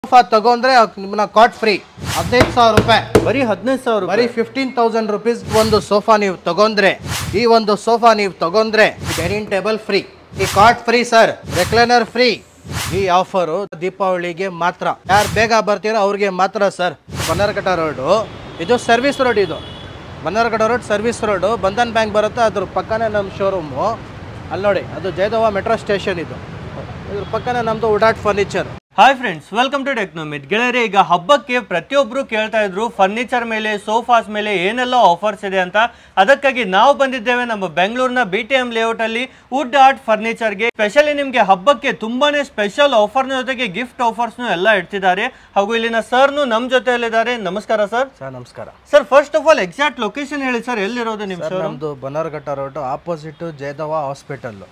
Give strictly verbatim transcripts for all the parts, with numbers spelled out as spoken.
Sofa ತಗೊಂಡ್ರೆ ನಿಮ್ಮನ್ನ ಕಾಟ್ free ಹದಿನೈದು ಸಾವಿರ ರೂಪಾಯಿ ಬರೀ ಹದಿನೈದು ಸಾವಿರ ಬರೀ ಫಿಫ್ಟೀನ್ ತೌಸಂಡ್ ರುಪೀಸ್ ಒಂದು ಸೋಫಾ ನೀವು ತಗೊಂಡ್ರೆ ಈ ಒಂದು ಸೋಫಾ ನೀವು ತಗೊಂಡ್ರೆ ಡೈನಿಂಗ್ ಟೇಬಲ್ ಫ್ರೀ, ಈ cot free sir, recliner free. ಈ ಆಫರು ದೀಪಾವಳಿಗೆ ಮಾತ್ರ. ಯಾರು ಬೇಗ ಬರ್ತೀರೋ ಅವ್ರಿಗೆ ಮಾತ್ರ ಸರ್. ಬನ್ನರ್ಘಟ್ಟ ರೋಡು, ಇದು ಸರ್ವಿಸ್ ರೋಡ್, ಇದು Bannerghatta road service road. Bandhan bank ಬರುತ್ತೆ, ಅದ್ರ ಪಕ್ಕನೇ ನಮ್ಮ ಶೋರೂಮು. ಅಲ್ಲಿ ನೋಡಿ, ಅದು ಜಯದೇವ ಮೆಟ್ರೋ ಸ್ಟೇಷನ್. ಇದು ಇದ್ರ ಪಕ್ಕನೇ ನಮ್ಮದು ಉಡಾಟ್ furniture. Hi friends, welcome to Technomith. ಗೆಳೆಯರೆ, ಈಗ ಹಬ್ಬಕ್ಕೆ ಪ್ರತಿಯೊಬ್ಬರು ಕೇಳ್ತಾ ಇದ್ರು ಫರ್ನಿಚರ್ ಮೇಲೆ, ಸೋಫಾಸ್ ಮೇಲೆ ಏನೆಲ್ಲ ಆಫರ್ಸ್ ಇದೆ ಅಂತ. ಅದಕ್ಕಾಗಿ ನಾವು ಬಂದಿದ್ದೇವೆ ನಮ್ಮ ಬೆಂಗಳೂರಿನ ಬಿ ಟಿ ಎಂ ಲೇಔಟ್ ಅಲ್ಲಿ ವುಡ್ ಆರ್ಟ್ ಫರ್ನಿಚರ್ಗೆ. ಸ್ಪೆಷಲಿ ನಿಮಗೆ ಹಬ್ಬಕ್ಕೆ ತುಂಬಾನೇ ಸ್ಪೆಷಲ್ ಆಫರ್ನ ಜೊತೆಗೆ ಗಿಫ್ಟ್ ಆಫರ್ಸ್ನು ಎಲ್ಲ ಇಡ್ತಿದ್ದಾರೆ. ಹಾಗೂ ಇಲ್ಲಿನ ಸರ್ನು ನಮ್ಮ ಜೊತೆಯಲ್ಲಿದ್ದಾರೆ. ನಮಸ್ಕಾರ ಸರ್. ಸರ್ ನಮಸ್ಕಾರ sir. First of all exact location ಹೇಳಿ ಸರ್, ಎಲ್ಲಿರೋದು ನಿಮ್ಮ ಶೋರೂಮ್? ನಮ್ದು Bannerghatta road opposite Jayadeva hospital,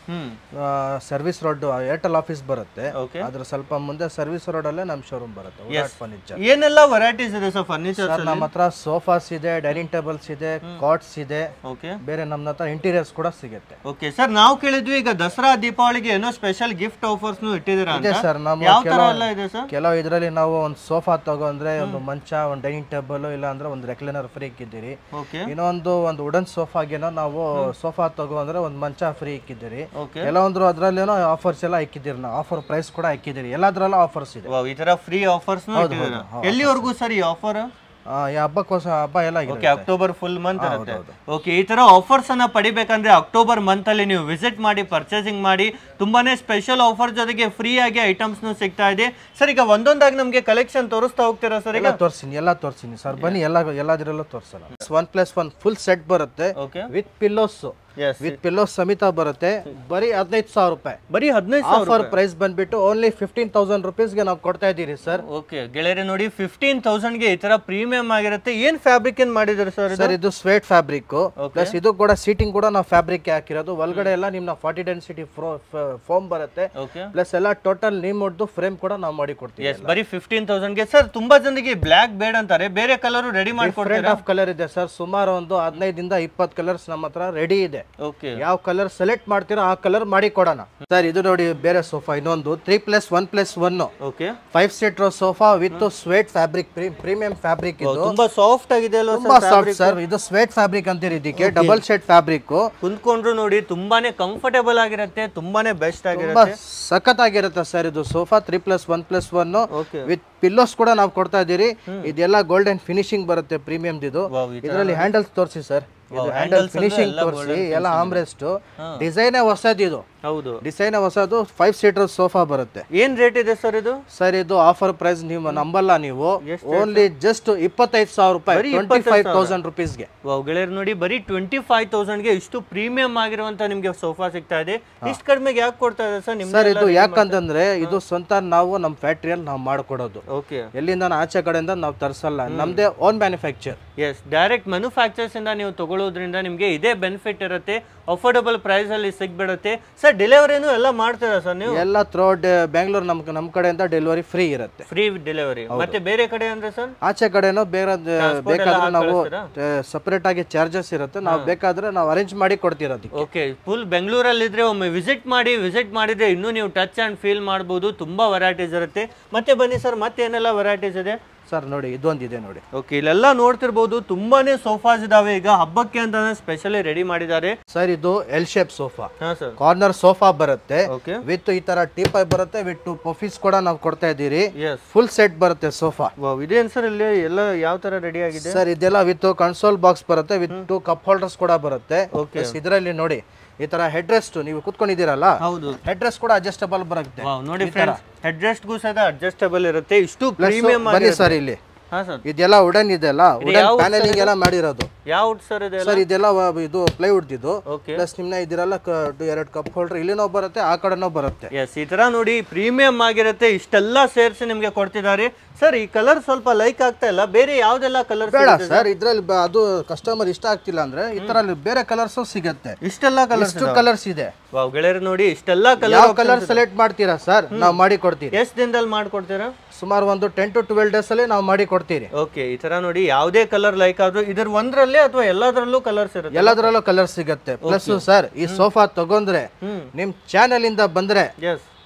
service road Airtel office ಬರುತ್ತೆ. ಅದ್ರ ಸ್ವಲ್ಪ ಮುಂದೆ ಸರ್ವಿಸ್ ರೋಡ್ ಅಲ್ಲೇ ನಮ್ಮ ಶೋರೂಮ್ ಬರುತ್ತೆ. ಉಡಾಟ್ ಫರ್ನಿಚರ್. ಏನೆಲ್ಲ ವೆರೈಟೀಸ್ ಇದೆ ಸರ್ ಫರ್ನಿಚರ್? ನಮ್ಮ ಹತ್ರ ಸೋಫಾಸ್ ಇದೆ, ಡೈನಿಂಗ್ ಟೇಬಲ್ಸ್ ಇದೆ, ಕಾಟ್ಸ್ ಇದೆ. ಓಕೆ. ಬೇರೆ ನಮ್ಮ ಹತ್ರ ಇಂಟೀರಿಯರ್ಸ್ ಕೂಡ ಸಿಗುತ್ತೆ. ಓಕೆ ಸರ್, ನಾವು ಕೇಳಿದ್ವಿ ಈಗ ದಸರಾ ದೀಪಾವಳಿಗೆ ಏನೋ ಸ್ಪೆಷಲ್ ಗಿಫ್ಟ್ ಆಫರ್ಸ್ ಇಟ್ಟಿದ್ದೀರಾ ಅಂತ. ಸರ್ ನಮ್ಮ ಯಾವ ತರ ಎಲ್ಲ ಇದೆ ಸರ್? ಕೆಲವು ಇದರಲ್ಲಿ ನಾವು ಒಂದು ಸೋಫಾ ತಗೊಂಡ್ರೆ ಒಂದು ಮಂಚ, ಒಂದು ಡೈನಿಂಗ್ ಟೇಬಲ್, ಇಲ್ಲ ಅಂದ್ರೆ ಒಂದು ರೆಕ್ಲೈನರ್ ಫ್ರೀ ಇಕ್ಕಿದ್ದೀರಿ. ಇನ್ನೊಂದು ಒಂದು ವುಡನ್ ಸೋಫಾಗೇನೋ ನಾವು ಸೋಫಾ ತಗೊಂಡ್ರೆ ಒಂದು ಮಂಚ ಫ್ರೀ ಇಕ್ಕಿದ್ದೀರಿ. ಕೆಲವೊಂದು ಅದ್ರಲ್ಲೇನೋ ಆಫರ್ಸ್ ಎಲ್ಲ ಇಕ್ಕಿದ್ದೀರಿ. ನಾವು ಆಫರ್ ಪ್ರೈಸ್ ಕೂಡ ಇಕ್ಕಿದ್ದೀರಿ. ಎಲ್ಲದ್ರಲ್ಲೂ ಆಫರ್ಸ್ ಇದೆ. ಈ ತರ ಫ್ರೀ ಆಫರ್ಸ್ ಎಲ್ಲಿವರೆಗೂ ಸರ್ ಈ ಆಫರ್? ಹಬ್ಬಕ್ಕೋಸ್ಕರ ಹಬ್ಬ ಎಲ್ಲ ಅಕ್ಟೋಬರ್ ಫುಲ್ ಮಂತ್ ಇರುತ್ತೆ. ಓಕೆ, ಈ ತರ ಆಫರ್ಸ್ ಅನ್ನ ಪಡಿಬೇಕಂದ್ರೆ ಅಕ್ಟೋಬರ್ ಮಂತ್ ಅಲ್ಲಿ ನೀವು ವಿಸಿಟ್ ಮಾಡಿ, ಪರ್ಚೇಸಿಂಗ್ ಮಾಡಿ. ತುಂಬಾನೇ ಸ್ಪೆಷಲ್ ಆಫರ್ ಜೊತೆಗೆ ಫ್ರೀ ಆಗಿ ಐಟಮ್ಸ್ ಸಿಗ್ತಾ ಇದೆ ಸರ್. ಈಗ ಒಂದೊಂದಾಗಿ ನಮ್ಗೆ ಕಲೆಕ್ಷನ್ ತೋರಿಸ್ತಾ ಹೋಗ್ತೀರಾ ಸರ್? ಈಗ ತೋರಿಸ್ತೀನಿ, ಎಲ್ಲ ತೋರಿಸ್ತೀನಿ ಸರ್. ಬನ್ನಿ, ಎಲ್ಲ ಎಲ್ಲದ್ರಲ್ಲೂ ತೋರಿಸಲ್ಲ. One plus one full set ಬರುತ್ತೆ ವಿತ್ ಪಿಲ್ಲೋಸ್, ವಿತ್ ಪಿಲ್ಲೋಸ್ ಸಮೇತ ಬರುತ್ತೆ. ಬರೀ ಹದಿನೈದು ಸಾವಿರ ರೂಪಾಯಿ. ಬರೀ ಹದಿನೈದು ಆಫರ್ ಪ್ರೈಸ್ ಬಂದ್ಬಿಟ್ಟು ಓನ್ಲಿ ಫಿಫ್ಟೀನ್ ತೌಸಂಡ್ ರುಪೀಸ್ ಗೆ ನಾವು ಕೊಡ್ತಾ ಇದೀರಿ ಸರ್. ಓಕೆ ಗೆಳೆಯರೆ, ನೋಡಿ ಫಿಫ್ಟೀನ್ ತೌಸಂಡ್ ಗೆ ಈ ತರ ಪ್ರೀಮಿಯಂ ಆಗಿರುತ್ತೆ. ಏನ್ ಫ್ಯಾಬ್ರಿಕ್ ಏನ್ ಮಾಡಿದಾರೆ ಸರ್? ಸರ್ ಇದು ಸ್ವೇಟ್ ಫ್ಯಾಬ್ರಿಕ್ ಪ್ಲಸ್ ಇದು ಕೂಡ ಸೀಟಿಂಗ್ ಕೂಡ ನಾವು ಫ್ಯಾಬ್ರಿಕ್ ಹಾಕಿರೋದು. ಒಳಗಡೆ ಎಲ್ಲ ನಿಮ್ನ ಫಾರ್ಟಿ ಡೆನ್ಸಿಟಿ ಫೋಮ್ ಬರುತ್ತೆ. ಪ್ಲಸ್ ಎಲ್ಲ ಟೋಟಲ್ ನಿಮ್ಮದು ಫ್ರೇಮ್ ಕೂಡ ನಾವು ಮಾಡಿ ಕೊಡ್ತೀವಿ. ಬರೀ ಫಿಫ್ಟೀನ್ ತೌಸಂಡ್ ಗೆ ಸರ್. ತುಂಬಾ ಜನರಿಗೆ ಬ್ಲಾಕ್ ಬೇಡ ಅಂತಾರೆ, ಬೇರೆ ಕಲರ್ ರೆಡಿ ಮಾಡ್ಕೊಡ್ತೀರಾ? ಆಫ್ ಕಲರ್ ಇದೆ ಸರ್. ಸುಮಾರು ಒಂದು ಹದಿನೈದಿಂದ ಇಪ್ಪತ್ತು ಕಲರ್ಸ್ ನಮ್ಮ ಹತ್ರ ರೆಡಿ ಇದೆ. ಯಾವ ಕಲರ್ ಸೆಲೆಕ್ಟ್ ಮಾಡ್ತೀರೋ ಆ ಕಲರ್ ಮಾಡಿ ಕೊಡೋಣ ಸರ್. ಇದು ನೋಡಿ ಬೇರೆ ಸೋಫಾ, ಇನ್ನೊಂದು three plus one plus one five seater sofa with suede fabric, premium fabric. ಇದು ತುಂಬಾ ಸಾಫ್ಟ್ ಆಗಿದೆ, ತುಂಬಾ ಸಾಫ್ಟ್ ಸರ್. ಇದು ಸ್ವೇಟ್ ಫ್ಯಾಬ್ರಿಕ್ ಅಂತೀರಿ ಇದಕ್ಕೆ. Double shade fabric. ಕುಂತ್ಕೊಂಡ್ರು ನೋಡಿ ತುಂಬಾನೇ ಕಂಫರ್ಟೇಬಲ್ ಆಗಿರುತ್ತೆ, ತುಂಬಾನೇ ಬೆಸ್ಟ್ ಆಗಿರುತ್ತೆ, ಸಖತ್ ಆಗಿರುತ್ತೆ ಸರ್. ಇದು sofa three plus one plus one with pillows ಕೂಡ ನಾವು ಕೊಡ್ತಾ ಇದೀರಿ. ಇದೆಲ್ಲ ಗೋಲ್ಡನ್ ಫಿನಿಶಿಂಗ್ ಬರುತ್ತೆ, ಪ್ರೀಮಿಯಂ. ಇದು ಇದರಲ್ಲಿ ಹ್ಯಾಂಡಲ್ಸ್ ತೋರಿಸಿ ಸರ್. ಇದು ಹ್ಯಾಂಡಲ್ ಫಿನಿಶಿಂಗ್ ತೋರಿಸಿ, ಎಲ್ಲ ಆಮ್ರೆಸ್ಟ್ ಡಿಸೈನ್ ಹೊಸದು. ಇದು ಹೌದು, ಡಿಸೈನ್ ಹೊಸದು. ಫೈವ್ ಸೀಟರ್ ಸೋಫಾ ಬರುತ್ತೆ. ಏನ್ ರೇಟ್ ಇದೆ ಸರ್ ಇದು? ಸರ್ ಇದು ಆಫರ್ ಪ್ರೈಸ್ ನೀವು ನಂಬಲ್ಲ ನೀವು. ಓನ್ಲಿ ಜಸ್ಟ್ ಇಪ್ಪತ್ತೈದು ಸಾವಿರ ರೂಪಾಯಿ, ಟ್ವೆಂಟಿ ಫೈವ್ ತೌಸಂಡ್ ರುಪೀಸ್ ಗೆ. ಗೆಳೆಯರು ನೋಡಿ, ಬರೀ ಟ್ವೆಂಟಿ ಫೈವ್ ತೌಸಂಡ್ ಗೆ ಇಷ್ಟು ಪ್ರೀಮಿಯಂ ಆಗಿರುವಂತ ನಿಮ್ಗೆ ಸೋಫಾ ಸಿಗ್ತಾ ಇದೆ. ಇಷ್ಟು ಕಡಿಮೆಗೆ ಯಾಕೆ ಕೊಡ್ತಾ ಇದೆ ಸರ್ ನಿಮ್ಗೆ? ಸರ್ ಇದು ಯಾಕಂತಂದ್ರೆ ಇದು ಸ್ವಂತ ನಾವು ನಮ್ಮ ಫ್ಯಾಕ್ಟರಿಯಲ್ಲಿ ನಾವು ಮಾಡ್ಕೊಡೋದು. ಓಕೆ, ಎಲ್ಲಿಂದ ಆಚೆ ಕಡೆಯಿಂದ ನಾವು ತರಿಸಲ್ಲ, ನಮ್ದೇ own manufacture. Yes, direct manufacturers ಇಂದ ನೀವು ತಗೊಳ್ಳೋದ್ರಿಂದ ನಿಮ್ಗೆ ಇದೇ ಬೆನಿಫಿಟ್ ಇರುತ್ತೆ. ಅಫೋರ್ಡಬಲ್ ಪ್ರೈಸ್ ಅಲ್ಲಿ ಸಿಗ್ಬಿಡುತ್ತೆ ಸರ್. ಡೆಲಿವರಿನೂ ಎಲ್ಲ ಮಾಡ್ತೀರಾ ಸರ್ ನೀವು? ಎಲ್ಲ ಥ್ರೂಔಟ್ ಬೆಂಗಳೂರು ನಮ್ ನಮ್ ಕಡೆಯಿಂದ ಡೆಲಿವರಿ ಫ್ರೀ ಇರುತ್ತೆ. Free delivery. ಮತ್ತೆ ಬೇರೆ ಕಡೆ ಅಂದ್ರೆ ಸರ್? ಆಚೆ ಕಡೆನೋ ಬೇರೆ ಬೇಕಾದ್ರೆ ನಾವು ಸಪರೇಟ್ ಆಗಿ ಚಾರ್ಜಸ್ ಇರುತ್ತೆ. ನಾವು ಬೇಕಾದ್ರೆ ನಾವು ಅರೇಂಜ್ ಮಾಡಿ ಕೊಡ್ತಿರೋದು. ಓಕೆ, ಫುಲ್ ಬೆಂಗಳೂರಲ್ಲಿ ಇದ್ರೆ ಒಮ್ಮೆ ವಿಸಿಟ್ ಮಾಡಿ. ವಿಸಿಟ್ ಮಾಡಿದ್ರೆ ಇನ್ನೂ ನೀವು ಟಚ್ ಅಂಡ್ ಫೀಲ್ ಮಾಡಬಹುದು. ತುಂಬಾ ವೆರೈಟೀಸ್ ಇರುತ್ತೆ. ಮತ್ತೆ ಬನ್ನಿ ಸರ್, ಮತ್ತೆ ಏನೆಲ್ಲ ವೆರೈಟೀಸ್ ಇದೆ ಸರ್? ನೋಡಿ ಇದೊಂದಿದೆ ನೋಡಿ. ಓಕೆ, ಇಲ್ಲೆಲ್ಲ ನೋಡ್ತಿರ್ಬೋದು ತುಂಬಾನೇ ಸೋಫಾಸ್ ಇದಾವೆ. ಈಗ ಹಬ್ಬಕ್ಕೆ ಅಂತ ಸ್ಪೆಷಲಿ ರೆಡಿ ಮಾಡಿದ್ದಾರೆ ಸರ್. ಇದು L shape sofa, corner sofa ಬರುತ್ತೆ ವಿತ್ ಈ ತರ ಟೀಪಾಯ್ ಬರುತ್ತೆ ವಿತ್ ಟು ಪಫೀಸ್ ಕೂಡ ನಾವು ಕೊಡ್ತಾ ಇದೀರಿ. ಫುಲ್ ಸೆಟ್ ಬರುತ್ತೆ ಸೋಫಾ. ಇದೇನ್ ಸರ್ ಇಲ್ಲಿ ಎಲ್ಲ ಯಾವ ತರ ರೆಡಿ ಆಗಿದೆ ಸರ್? ಇದೆಲ್ಲ ವಿತ್ ಕನ್ಸೋಲ್ ಬಾಕ್ಸ್ ಬರುತ್ತೆ, ವಿತ್ ಟು ಕಪ್ ಹೋಲ್ಡರ್ಸ್ ಕೂಡ ಬರುತ್ತೆ. ಇದರಲ್ಲಿ ನೋಡಿ ಈ ತರ ಹೆಡ್ ರೆಸ್ಟ್ ನೀವು ಕುತ್ಕೊಂಡಿದ್ದೀರಲ್ಲ, ಹೆಡ್ ರೆಸ್ಟ್ ಕೂಡ ಅಡ್ಜಸ್ಟಬಲ್ ಬರುತ್ತೆ. ನೋಡಿ ಹೆಡ್ ರೆಸ್ಟ್ ಗೂ ಸಹ ಅಡ್ಜಸ್ಟಬಲ್ ಇರುತ್ತೆ. ಇಷ್ಟು ಪ್ರೀಮಿಯಂ ಬನ್ನಿ ಸರ್. ಇಲ್ಲಿ ಇದೆಲ್ಲ ವುಡನ್ ಇದೆಲ್ಲ ವುಡನ್ ಪ್ಯಾನೆಲಿಂಗ್ ಎಲ್ಲ ಮಾಡಿರೋದು. ಯಾವ ಸರ್ ಇದೆ ಸರ್? ಇದೆಲ್ಲ ಇದು ಪ್ಲೈವುಡ್ ಇದು. ಪ್ಲಸ್ ನಿಮ್ನ ಇದಿರಲ್ಲ ಎರಡು ಕಪ್ ಹೋಲ್ಡರ್ ಇಲ್ಲಿನೋ ಬರುತ್ತೆ, ಆ ಕಡೆನೋ ಬರುತ್ತೆ. ಎಸ್, ಈ ತರ ನೋಡಿ ಪ್ರೀಮಿಯಂ ಆಗಿರುತ್ತೆ. ಇಷ್ಟೆಲ್ಲ ಸೇರಿಸಿ ನಿಮ್ಗೆ ಕೊಡ್ತಿದ್ದಾರೆ ಸರ್. ಈ ಕಲರ್ ಸ್ವಲ್ಪ ಲೈಕ್ ಆಗ್ತಾ ಇಲ್ಲ, ಬೇರೆ ಯಾವ್ದೆಲ್ಲ ಕಲರ್ ಬೇಡ ಸರ್. ಇದ್ರಲ್ಲಿ ಅದು ಕಸ್ಟಮರ್ ಇಷ್ಟ ಆಗ್ತಿಲ್ಲ ಅಂದ್ರೆ ಇದ್ರಲ್ಲಿ ಬೇರೆ ಕಲರ್ಸ್ ಸಿಗುತ್ತೆ. ಇಷ್ಟೆಲ್ಲ ಕಲರ್ಸ್ ಕಲರ್ಸ್ ಇದೆ. ಗೆಳೆಯರು ನೋಡಿ ಇಷ್ಟೆಲ್ಲ ಕಲರ್. ಯಾವ ಕಲರ್ ಸೆಲೆಕ್ಟ್ ಮಾಡ್ತೀರಾ ಸರ್? ನಾವು ಮಾಡಿ ಕೊಡ್ತೀವಿ. ಎಷ್ಟು ದಿನದಲ್ಲಿ ಮಾಡ್ಕೊಡ್ತೀರಾ? ಸುಮಾರು ಒಂದು ಟೆನ್ ಟು ಟ್ವೆಲ್ ಡೇಸ್ ಅಲ್ಲಿ ನಾವು ಮಾಡಿ ಕೊಡ್ತೀವಿ. ಓಕೆ, ಈ ತರ ನೋಡಿ ಯಾವುದೇ ಕಲರ್ ಲೈಕ್ ಆದ್ರೂ ಇದ್ರ ಒಂದ್ರಲ್ಲೇ ಅಥವಾ ಎಲ್ಲದರಲ್ಲೂ ಕಲರ್ಸ್ ಇರುತ್ತೆ? ಎಲ್ಲದರಲ್ಲೂ ಕಲರ್ ಸಿಗುತ್ತೆ. ಪ್ಲಸ್ ಸರ್ ಈ ಸೋಫಾ ತಗೊಂಡ್ರೆ ನಿಮ್ ಚಾನೆಲ್ ಇಂದ ಬಂದ್ರೆ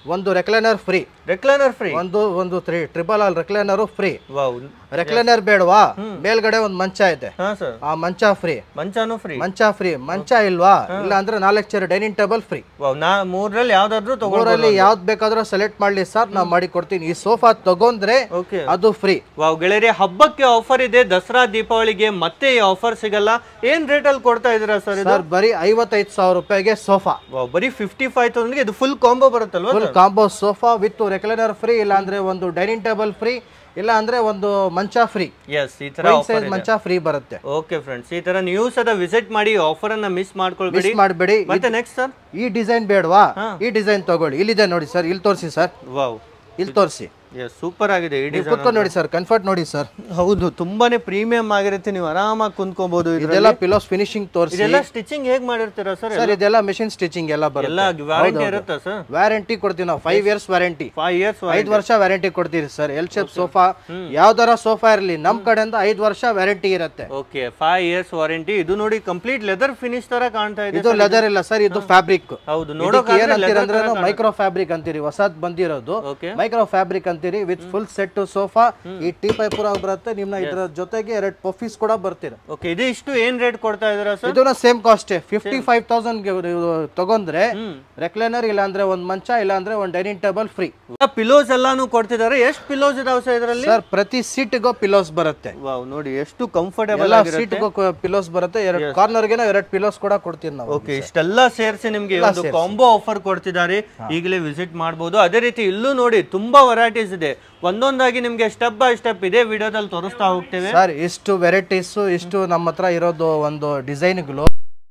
ಒಂದು ರೆಕ್ಲೈನರ್ ಫ್ರೀ. ರೆಕ್ಲೈನರ್ ಫ್ರೀ, ಒಂದು ಒಂದು three triple all recliner free. Wow. Recliner ಬೇಡವಾ, ಮೇಲ್ಗಡೆ ಒಂದು ಮಂಚ ಇದೆ, ಹಾ ಸರ್, ಆ ಮಂಚ ಫ್ರೀ. ಮಂಚಾನು ಫ್ರೀ. ಮಂಚ ಫ್ರೀ. ಮಂಚ ಇಲ್ವಾ, ಇಲ್ಲ ಅಂದ್ರೆ ನಾಲ್ಕು chair dining table free. Wow. ನಾ ಮೂರಲ್ಲಿ ಯಾವ್ದಾದ್ರು ಮೂರಲ್ಲಿ ಯಾವ್ದು ಬೇಕಾದ್ರೂ ಸೆಲೆಕ್ಟ್ ಮಾಡ್ಲಿ ಸರ್, ನಾವು ಮಾಡಿ ಕೊಡ್ತೀನಿ. ಈ ಸೋಫಾ ತಗೊಂಡ್ರೆ ಓಕೆ ಅದು ಫ್ರೀ. ವಾವ್ ಗೆಳೆಯರೆ, ಹಬ್ಬಕ್ಕೆ ಆಫರ್ ಇದೆ, ದಸರಾ ದೀಪಾವಳಿಗೆ ಮತ್ತೆ ಈ ಆಫರ್ ಸಿಗಲ್ಲ. ಏನ್ ರೇಟ್ ಅಲ್ಲಿ ಕೊಡ್ತಾ ಇದೀರಾ ಸರ್ ಇದು? ಸರ್ ಬರೀ ಐವತ್ತೈದು ಸಾವಿರ ರೂಪಾಯಿಗೆ ಸೋಫಾ. ವಾವ್, ಬರೀ ಫಿಫ್ಟಿ ಫೈವ್ ತೌಸಂಡ್ ಇದು ಫುಲ್ ಕಾಂಬೋ ಬರುತ್ತಲ್ವಾ? Full combo sofa with recliner free, ಇಲ್ಲ ಅಂದ್ರೆ ಒಂದು ಡೈನಿಂಗ್ ಟೇಬಲ್ ಫ್ರೀ, ಇಲ್ಲ ಅಂದ್ರೆ ಒಂದು ಮಂಚ ಫ್ರೀ. ಎಸ್, ಈ ತರ ಸೈಜ್ ಮಂಚ ಫ್ರೀ ಬರುತ್ತೆ. ಓಕೆ ಫ್ರೆಂಡ್ಸ್, ಈ ತರ ನೀವು ಸದ ವಿಸಿಟ್ ಮಾಡಿ, ಆಫರ್ ಅನ್ನ ಮಿಸ್ ಮಾಡ್ಕೊಳ್ಬೇಡಿ. ಮಿಸ್ ಮಾಡಬೇಡಿ. ಮತ್ತೆ ನೆಕ್ಸ್ಟ್ ಸರ್, ಈ ಡಿಸೈನ್ ಬೇಡವಾ, ಈ ಡಿಸೈನ್ ತಗೊಳ್ಳಿ. ಇಲ್ಲಿದೆ ನೋಡಿ ಸರ್, ಇಲ್ಲಿ ತೋರಿಸಿ ಸರ್. ವಾವ್, ಇಲ್ಲಿ ತೋರಿಸಿ. ಸೂಪರ್ ಆಗಿದೆ ಈ ಡಿಸೈನ್. ಕುತ್ಕೊಂಡು ನೋಡಿ ಸರ್, ಕಂಫರ್ಟ್ ನೋಡಿ ಸರ್. ಹೌದು, ತುಂಬಾನೇ ಪ್ರೀಮಿಯಂ ಆಗಿರುತ್ತೆ, ನೀವು ಆರಾಮಾಗಿ ಕುಂತ್ಕೋಬಹುದು. ಇದೆಲ್ಲ ಪಿಲೋಸ್ ಫಿನಿಶಿಂಗ್ ತೋರಿಸಿ. ಇದೆಲ್ಲ ಸ್ಟಿಚಿಂಗ್ ಹೇಗೆ ಮಾಡಿರ್ತೀರಾ ಸರ್? ಸರ್ ಇದೆಲ್ಲ ಮೆಷಿನ್ ಸ್ಟಿಚಿಂಗ್ ಎಲ್ಲ ಬರುತ್ತೆ. ಎಲ್ಲ ವಾರಂಟಿ ಇರುತ್ತಾ ಸರ್? ವಾರಂಟಿ ಕೊಡ್ತೀವಿ ನಾವು, five years warranty. Five years ಐದು ವರ್ಷ ವಾರಂಟಿ ಕೊಡ್ತೀವಿ ಸರ್. ಎಲ್ ಶೇಪ್ ಸೋಫಾ ಯಾವ್ದಾರ ಸೋಫಾ ಇರಲಿ, ನಮ್ ಕಡೆಯಿಂದ ಐದು ವರ್ಷ ವಾರಂಟಿ ಇರುತ್ತೆ. Okay, five years warranty. ಇದು ನೋಡಿ ಕಂಪ್ಲೀಟ್ ಲೆದರ್ ಫಿನಿಶ್ ತರ ಕಾಣ್ತಾ ಇದೆ. ಇದು ಲೆದರ್ ಇಲ್ಲ ಸರ್, ಇದು ಫ್ಯಾಬ್ರಿಕ್. ಹೌದು, ನೋಡೋಕೆ ಏನಂತೀರ ಅಂದ್ರೆ ಮೈಕ್ರೋ ಫ್ಯಾಬ್ರಿಕ್ ಅಂತೀರಿ, ಹೊಸದ್ ಬಂದಿರೋದು ಮೈಕ್ರೋ ಫ್ಯಾಬ್ರಿಕ್ ಅಂತೀರಿ. With full set sofa. ಈ ಟೀ ಪೈ ಪೂರ ಬರುತ್ತೆ ನಿಮ್ನ, ಇದರ ಜೊತೆಗೆ ಎರಡು ಪಫೀಸ್ ಕೂಡ ಬರ್ತೀರ. ಓಕೆ, ಇದು ಇಷ್ಟು ಏನ್ ರೇಟ್ ಕೊಡ್ತಾ ಇದೀರಾ ಸರ್? ಇದನ್ನ same cost fifty five thousand ತಗೊಂಡ್ರೆ ರೆಕ್ಲೈನರ್, ಇಲ್ಲ ಅಂದ್ರೆ ಒಂದ್ ಮಂಚ, ಇಲ್ಲ ಅಂದ್ರೆ ಒಂದ್ ಡೈನಿಂಗ್ ಟೇಬಲ್ ಫ್ರೀ. ಪಿಲೋಸ್ ಎಲ್ಲಾನು ಕೊಡ್ತಿದ್ದಾರೆ. ಎಷ್ಟು ಪಿಲೋಸ್ ಇದಾವೆ ಸರ್ ಇದರಲ್ಲಿ? ಸರ್ ಪ್ರತಿ ಸೀಟ್ಗೂ ಪಿಲೋಸ್ ಬರುತ್ತೆ. ವಾವ್, ನೋಡಿ ಎಷ್ಟು ಕಂಫರ್ಟೇಬಲ್ ಎಲ್ಲ ಸೀಟ್ಗೂ ಪಿಲೋಸ್ ಬರುತ್ತೆ. ಎರಡು ಕಾರ್ನರ್ಗೆ ಎರಡು ಪಿಲೋಸ್ ಕೂಡ ಕೊಡ್ತೀವಿ ನಾವು. ಓಕೆ, ಇಷ್ಟೆಲ್ಲ ಸೇರಿಸಿ ನಿಮ್ಗೆ ಒಂದು ಕಾಂಬೋ ಆಫರ್ ಕೊಡ್ತಿದ್ದಾರೆ. ಈಗಲೇ ವಿಸಿಟ್ ಮಾಡಬಹುದು. ಅದೇ ರೀತಿ ಇಲ್ಲೂ ನೋಡಿ ತುಂಬಾ ವೆರೈಟೀಸ್ ಇದೆ. ಒಂದೊಂದಾಗಿ ನಿಮ್ಗೆ ಸ್ಟೆಪ್ ಬೈ ಸ್ಟೆಪ್ ಇದೇ ವಿಡಿಯೋದಲ್ಲಿ ತೋರಿಸ್ತಾ ಹೋಗ್ತೇವೆ ಸರ್. ಇಷ್ಟು ವೆರೈಟೀಸ್, ಇಷ್ಟು ನಮ್ಮ ಹತ್ರ ಇರೋದು ಒಂದು ಡಿಸೈನ್ಗಳು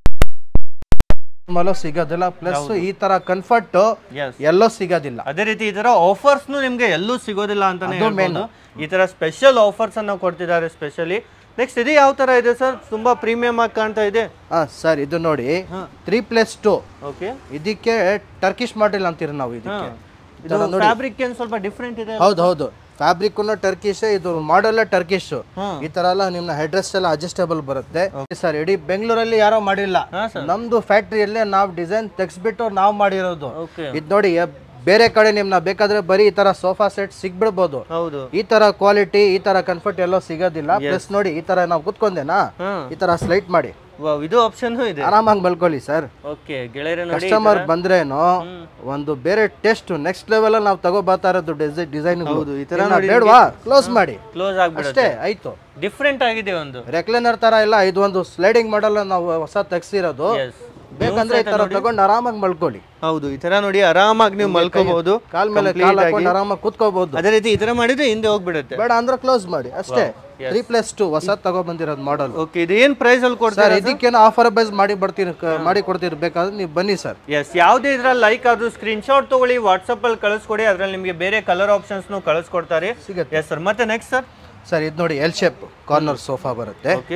ಸಿಗೋದಿಲ್ಲ. ಪ್ಲಸ್ ಈ ತರ ಕಂಫರ್ಟ್ ಎಲ್ಲೋ ಸಿಗೋದಿಲ್ಲ. ಅದೇ ರೀತಿ ಈ ತರ ಆಫರ್ಸ್ ನಿಮ್ಗೆ ಎಲ್ಲೂ ಸಿಗೋದಿಲ್ಲ ಅಂತಾನೆ ಹೇಳ್ಬೋದು. ಈ ತರ ಸ್ಪೆಷಲ್ ಆಫರ್ಸ್ ಅನ್ನ ಕೊಡ್ತಿದ್ದಾರೆ ಸ್ಪೆಷಲಿ. ನೆಕ್ಸ್ಟ್ ಇದು ಯಾವ ತರ ಇದೆ ಸರ್? ತುಂಬಾ ಪ್ರೀಮಿಯಂ ಆಗಿ ಕಾಣ್ತಾ ಇದೆ. ಹಾ ಸರ್, ಇದು ನೋಡಿ ತ್ರೀ ಪ್ಲಸ್ ಟು. ಓಕೆ, ಇದಕ್ಕೆ ಟರ್ಕಿಶ್ ಮಾಡೆಲ್ ಅಂತೀರಿ ನಾವು. ಇದಕ್ಕೆ ಫ್ಯಾಬ್ರಿಕ್ ಏನ್ ಸ್ವಲ್ಪ ಡಿಫ್ರೆಂಟ್ ಇದೆ. ಹೌದು ಹೌದು, ಫ್ಯಾಬ್ರಿಕ್ ಟರ್ಕಿಶ್, ಇದು ಮಾಡೆಲ್ ಟರ್ಕಿಶ್. ಈ ತರ ಎಲ್ಲ ನಿಮ್ನ ಹೆಡ್ ರೆಸ್ಟ್ ಎಲ್ಲ ಅಡ್ಜಸ್ಟೇಬಲ್ ಬರುತ್ತೆ ಸರ್. ಇಡೀ ಬೆಂಗಳೂರಲ್ಲಿ ಯಾರೋ ಮಾಡಿಲ್ಲ, ನಮ್ದು ಫ್ಯಾಕ್ಟ್ರಿಯಲ್ಲೇ ನಾವು ಡಿಸೈನ್ ತೆಗ್ಸ್ಬಿಟ್ಟು ನಾವು ಮಾಡಿರೋದು. ಇದು ನೋಡಿ, ಬೇರೆ ಕಡೆ ನಿಮ್ನ ಬೇಕಾದ್ರೆ ಬರೀ ಈ ತರ ಸೋಫಾ ಸೆಟ್ ಸಿಗ್ಬಿಡ್ಬೋದು. ಈ ತರ ಕ್ವಾಲಿಟಿ, ಈ ತರ ಕಂಫರ್ಟ್ ಎಲ್ಲೋ ಸಿಗೋದಿಲ್ಲ. ಪ್ಲಸ್ ನೋಡಿ, ಈ ತರ ನಾವು ಕುತ್ಕೊಂಡೆನಾ, ಈ ತರ ಸ್ಲೈಟ್ ಮಾಡಿ ಇದು ಆಪ್ಷನ್ ಇದೆ, ಆರಾಮಾಗಿ ಮಲ್ಕೊಳ್ಳಿ ಸರ್. ಓಕೆ ಗೆಳೆಯರೇ, ಕಸ್ಟಮರ್ ಬಂದ್ರೇನು ಒಂದು ಬೇರೆ ಟೆಸ್ಟ್ ನೆಕ್ಸ್ಟ್ ಲೆವೆಲ್ ಅಲ್ಲಿ ನಾವು ತಗೋ ಬರ್ತಾ ಇರೋದು ಡಿಸೈನ್. ಈ ತರ ಬೇಡವಾ, ಕ್ಲೋಸ್ ಮಾಡಿ, ಕ್ಲೋಸ್ ಅಷ್ಟೇ ಆಯ್ತು. ಡಿಫ್ರೆಂಟ್ ಆಗಿದೆ. ಒಂದು ರೆಕ್ಲೈನರ್ ತರ ಇಲ್ಲ, ಇದು ಒಂದು ಸ್ಲೈಡಿಂಗ್ ಮಾಡಲ್ ನಾವು ಹೊಸ ತೆಗ್ಸಿರೋದು. ಬೇಕಂದ್ರೆ ಈ ತರ ತಗೊಂಡು ಆರಾಮಾಗಿ ಮಲ್ಕೊಳ್ಳಿ. ಹೌದು, ಈ ತರ ನೋಡಿ ಆರಾಮಾಗಿ ನೀವು ಮಲ್ಕೋಬಹುದು, ಕಾಲ್ ಮೇಲೆ ಕಾಲ್ ಹಾಕೊಂಡು ಆರಾಮಾಗಿ ಕೂತ್ಕೋಬಹುದು. ಅದೇ ರೀತಿ ಈ ತರ ಮಾಡಿದ್ರೆ ಹಿಂದೆ ಹೋಗ್ಬಿಡುತ್ತೆ. ಬೇಡ ಅಂದ್ರೆ ಕ್ಲೋಸ್ ಮಾಡಿ ಅಷ್ಟೇ. ತ್ರೀ ಪ್ಲಸ್ ಟು ಹೊಸ ತಗೋ ಬಂದಿರೋದು ಮಾಡಲ್. ಓಕೆ, ಇದು ಏನ್ ಪ್ರೈಸ್ ಅಲ್ಲಿ ಕೊಡ್ತಾರೆ? ಇದಕ್ಕೇನು ಆಫರ್ ಬೈಸ್ ಮಾಡಿ ಬರ್ತೀರಿ, ಮಾಡಿ ಕೊಡ್ತೀರಿ. ಬೇಕಾದ್ರೆ ನೀವು ಬನ್ನಿ ಸರ್. ಎಸ್, ಯಾವುದೇ ಇದ್ರಲ್ಲಿ ಲೈಕ್ ಆದ್ರೂ ಸ್ಕ್ರೀನ್ ಶಾಟ್ ತಗೊಳ್ಳಿ, ವಾಟ್ಸ್ಆಪ್ ಅಲ್ಲಿ ಕಳಿಸ್ಕೊಡಿ. ಅದ್ರಲ್ಲಿ ನಿಮಗೆ ಬೇರೆ ಕಲರ್ ಆಪ್ಷನ್ಸ್ ಕಳಿಸ್ಕೊಡ್ತಾರೆ. ಸಿಗುತ್ತೆ. ಎಸ್ ಸರ್, ಮತ್ತೆ ನೆಕ್ಸ್ಟ್ ಸರ್? ಸರ್ ಇದು ನೋಡಿ, ಎಲ್ ಶೇಪ್ ಕಾರ್ನರ್ ಸೋಫಾ ಬರುತ್ತೆ. ಓಕೆ,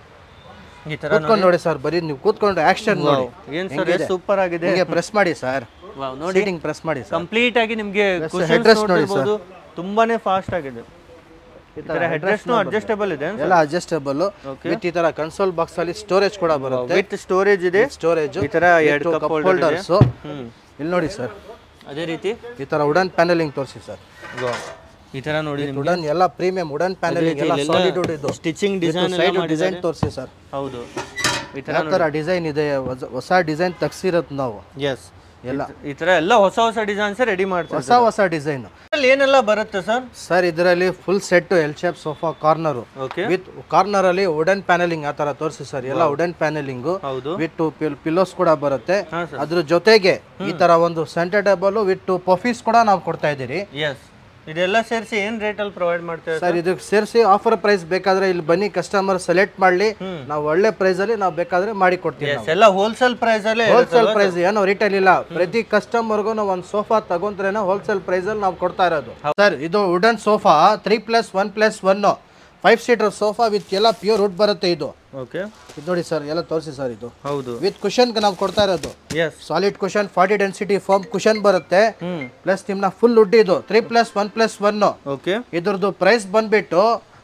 ಈ ತರ ಕೂತ್ಕೊಂಡು ನೋಡಿ ಸರ್, ಬರೀ ನೀವು ಕೂತ್ಕೊಂಡು ಆಕ್ಷನ್ ನೋಡಿ. ಏನ್ ಸರ್, ಸೂಪರ್ ಆಗಿದೆ. ಹಿಂಗೆ ಪ್ರೆಸ್ ಮಾಡಿ ಸರ್, ವಾವ್ ನೋಡಿ, ಸೀಟಿಂಗ್ ಪ್ರೆಸ್ ಮಾಡಿ ಸರ್. ಕಂಪ್ಲೀಟ್ ಆಗಿ ನಿಮಗೆ ಹೆಡ್ ರೆಸ್ಟ್ ನೋಡಿ ಸರ್, ತುಂಬಾನೇ ಫಾಸ್ಟ್ ಆಗಿದೆ. ಈ ತರ ಹೆಡ್ ರೆಸ್ಟ್ ಅಡ್ಜಸ್ಟೇಬಲ್ ಇದೆ, ಎಲ್ಲ ಅಡ್ಜಸ್ಟೇಬಲ್. ವಿತ್ ಈ ತರ ಕನ್ಸೋಲ್ ಬಾಕ್ಸ್ ಅಲ್ಲಿ ಸ್ಟೋರೇಜ್ ಕೂಡ ಬರುತ್ತೆ. ವಿತ್ ಸ್ಟೋರೇಜ್ ಇದೆ. ಸ್ಟೋರೇಜ್ ಈ ತರ ಎರಡು ಕಪ್ ಹೋಲ್ಡರ್ಸ್. ಇಲ್ಲಿ ನೋಡಿ ಸರ್, ಅದೇ ರೀತಿ ಈ ತರ ವುಡನ್ ಪ್ಯಾನೆಲಿಂಗ್ ತೋರಿಸಿ ಸರ್. ಈ ತರ ನೋಡಿ, ವುಡನ್ ಎಲ್ಲ ಪ್ರೀಮಿಯಂ ವುಡನ್ ಪ್ಯಾನೆಲಿಂಗ್ ಎಲ್ಲ ಸಾಲಿಡ್ ವುಡ್ ಇದು. ಸ್ಟಿಚಿಂಗ್ ಡಿಸೈನ್ ಸೈಡ್ ಡಿಸೈನ್ ತೋರಿಸಿ ಸರ್. ಹೌದು, ಈ ತರ ಡಿಸೈನ್ ಇದೆ, ಹೊಸ ಡಿಸೈನ್ ತೆಗ್ಸಿರೋದು ನಾವು. ಎಸ್, ಎಲ್ಲ ಈ ತರ ಎಲ್ಲ ಹೊಸ ಹೊಸ ಡಿಸೈನ್ಸ್ ರೆಡಿ ಮಾಡ್ತಾರೆ. ಹೊಸ ಹೊಸ ಡಿಸೈನ್ ಏನೆಲ್ಲ ಬರುತ್ತೆ ಸರ್? ಸರ್ ಇದರಲ್ಲಿ full set L shape sofa corner with corner ಅಲ್ಲಿ ವುಡನ್ ಪ್ಯಾನೆಲಿಂಗ್ ಆ ತರ ತೋರಿಸಿ ಸರ್. ಎಲ್ಲ ವುಡನ್ ಪ್ಯಾನೆಲಿಂಗ್ ವಿತ್ ಪಿಲ್ಲೋಸ್ ಕೂಡ ಬರುತ್ತೆ. ಅದ್ರ ಜೊತೆಗೆ ಈ ತರ ಒಂದು ಸೆಂಟರ್ ಟೇಬಲ್ ವಿತ್ ಪಫೀಸ್ ಕೂಡ ನಾವು ಕೊಡ್ತಾ ಇದೀರಿ. ಎಸ್, ಇದೆಲ್ಲ ಸೇರಿಸಿ ಏನ್ ರೇಟ್ ಅಲ್ಲಿ ಪ್ರೊವೈಡ್ ಮಾಡ್ತೇವೆ ಸರ್? ಇದಕ್ಕೆ ಸೇರಿಸಿ ಆಫರ್ ಪ್ರೈಸ್ ಬೇಕಾದ್ರೆ ಇಲ್ಲಿ ಬನ್ನಿ, ಕಸ್ಟಮರ್ ಸೆಲೆಕ್ಟ್ ಮಾಡ್ಲಿ, ನಾವು ಒಳ್ಳೆ ಪ್ರೈಸ್ ಅಲ್ಲಿ ನಾವು ಬೇಕಾದ್ರೆ ಮಾಡಿ ಕೊಡ್ತೀವಿ. ಎಲ್ಲ ಹೋಲ್ಸೇಲ್ ಪ್ರೈಸ್ ಅಲ್ಲಿ, ಹೋಲ್ಸೇಲ್ ಪ್ರೈಸ್ ಏನೋ ರಿಟೇಲ್ ಇಲ್ಲ. ಪ್ರತಿ ಕಸ್ಟಮರ್ಗೂ ನಾವು ಒಂದು ಸೋಫಾ ತಗೊಂಡ್ರೇನೆ ಹೋಲ್ಸೇಲ್ ಪ್ರೈಸ್ ಅಲ್ಲಿ ನಾವು ಕೊಡ್ತಾ ಇರೋದು. ಸರ್ ಇದು wooden sofa three plus one plus one five seater sofa with ಎಲ್ಲ ಪ್ಯೂರ್ ವುಡ್ ಬರುತ್ತೆ ಇದು. ಓಕೆ, ಇದು ನೋಡಿ ಸರ್, ಎಲ್ಲ ತೋರಿಸಿ ಸರ್. ಇದು ಹೌದು, ವಿತ್ ಕುಶನ್ ನಾವು ಕೊಡ್ತಾ ಇರೋದು. Solid cushion, forty density foam cushion ಬರುತ್ತೆ. ಪ್ಲಸ್ ನಿಮ್ನ ಫುಲ್ ವುಡ್ ಇದು three plus one plus one. Okay, ಇದ್ರದ್ದು ಪ್ರೈಸ್ ಬಂದ್ಬಿಟ್ಟು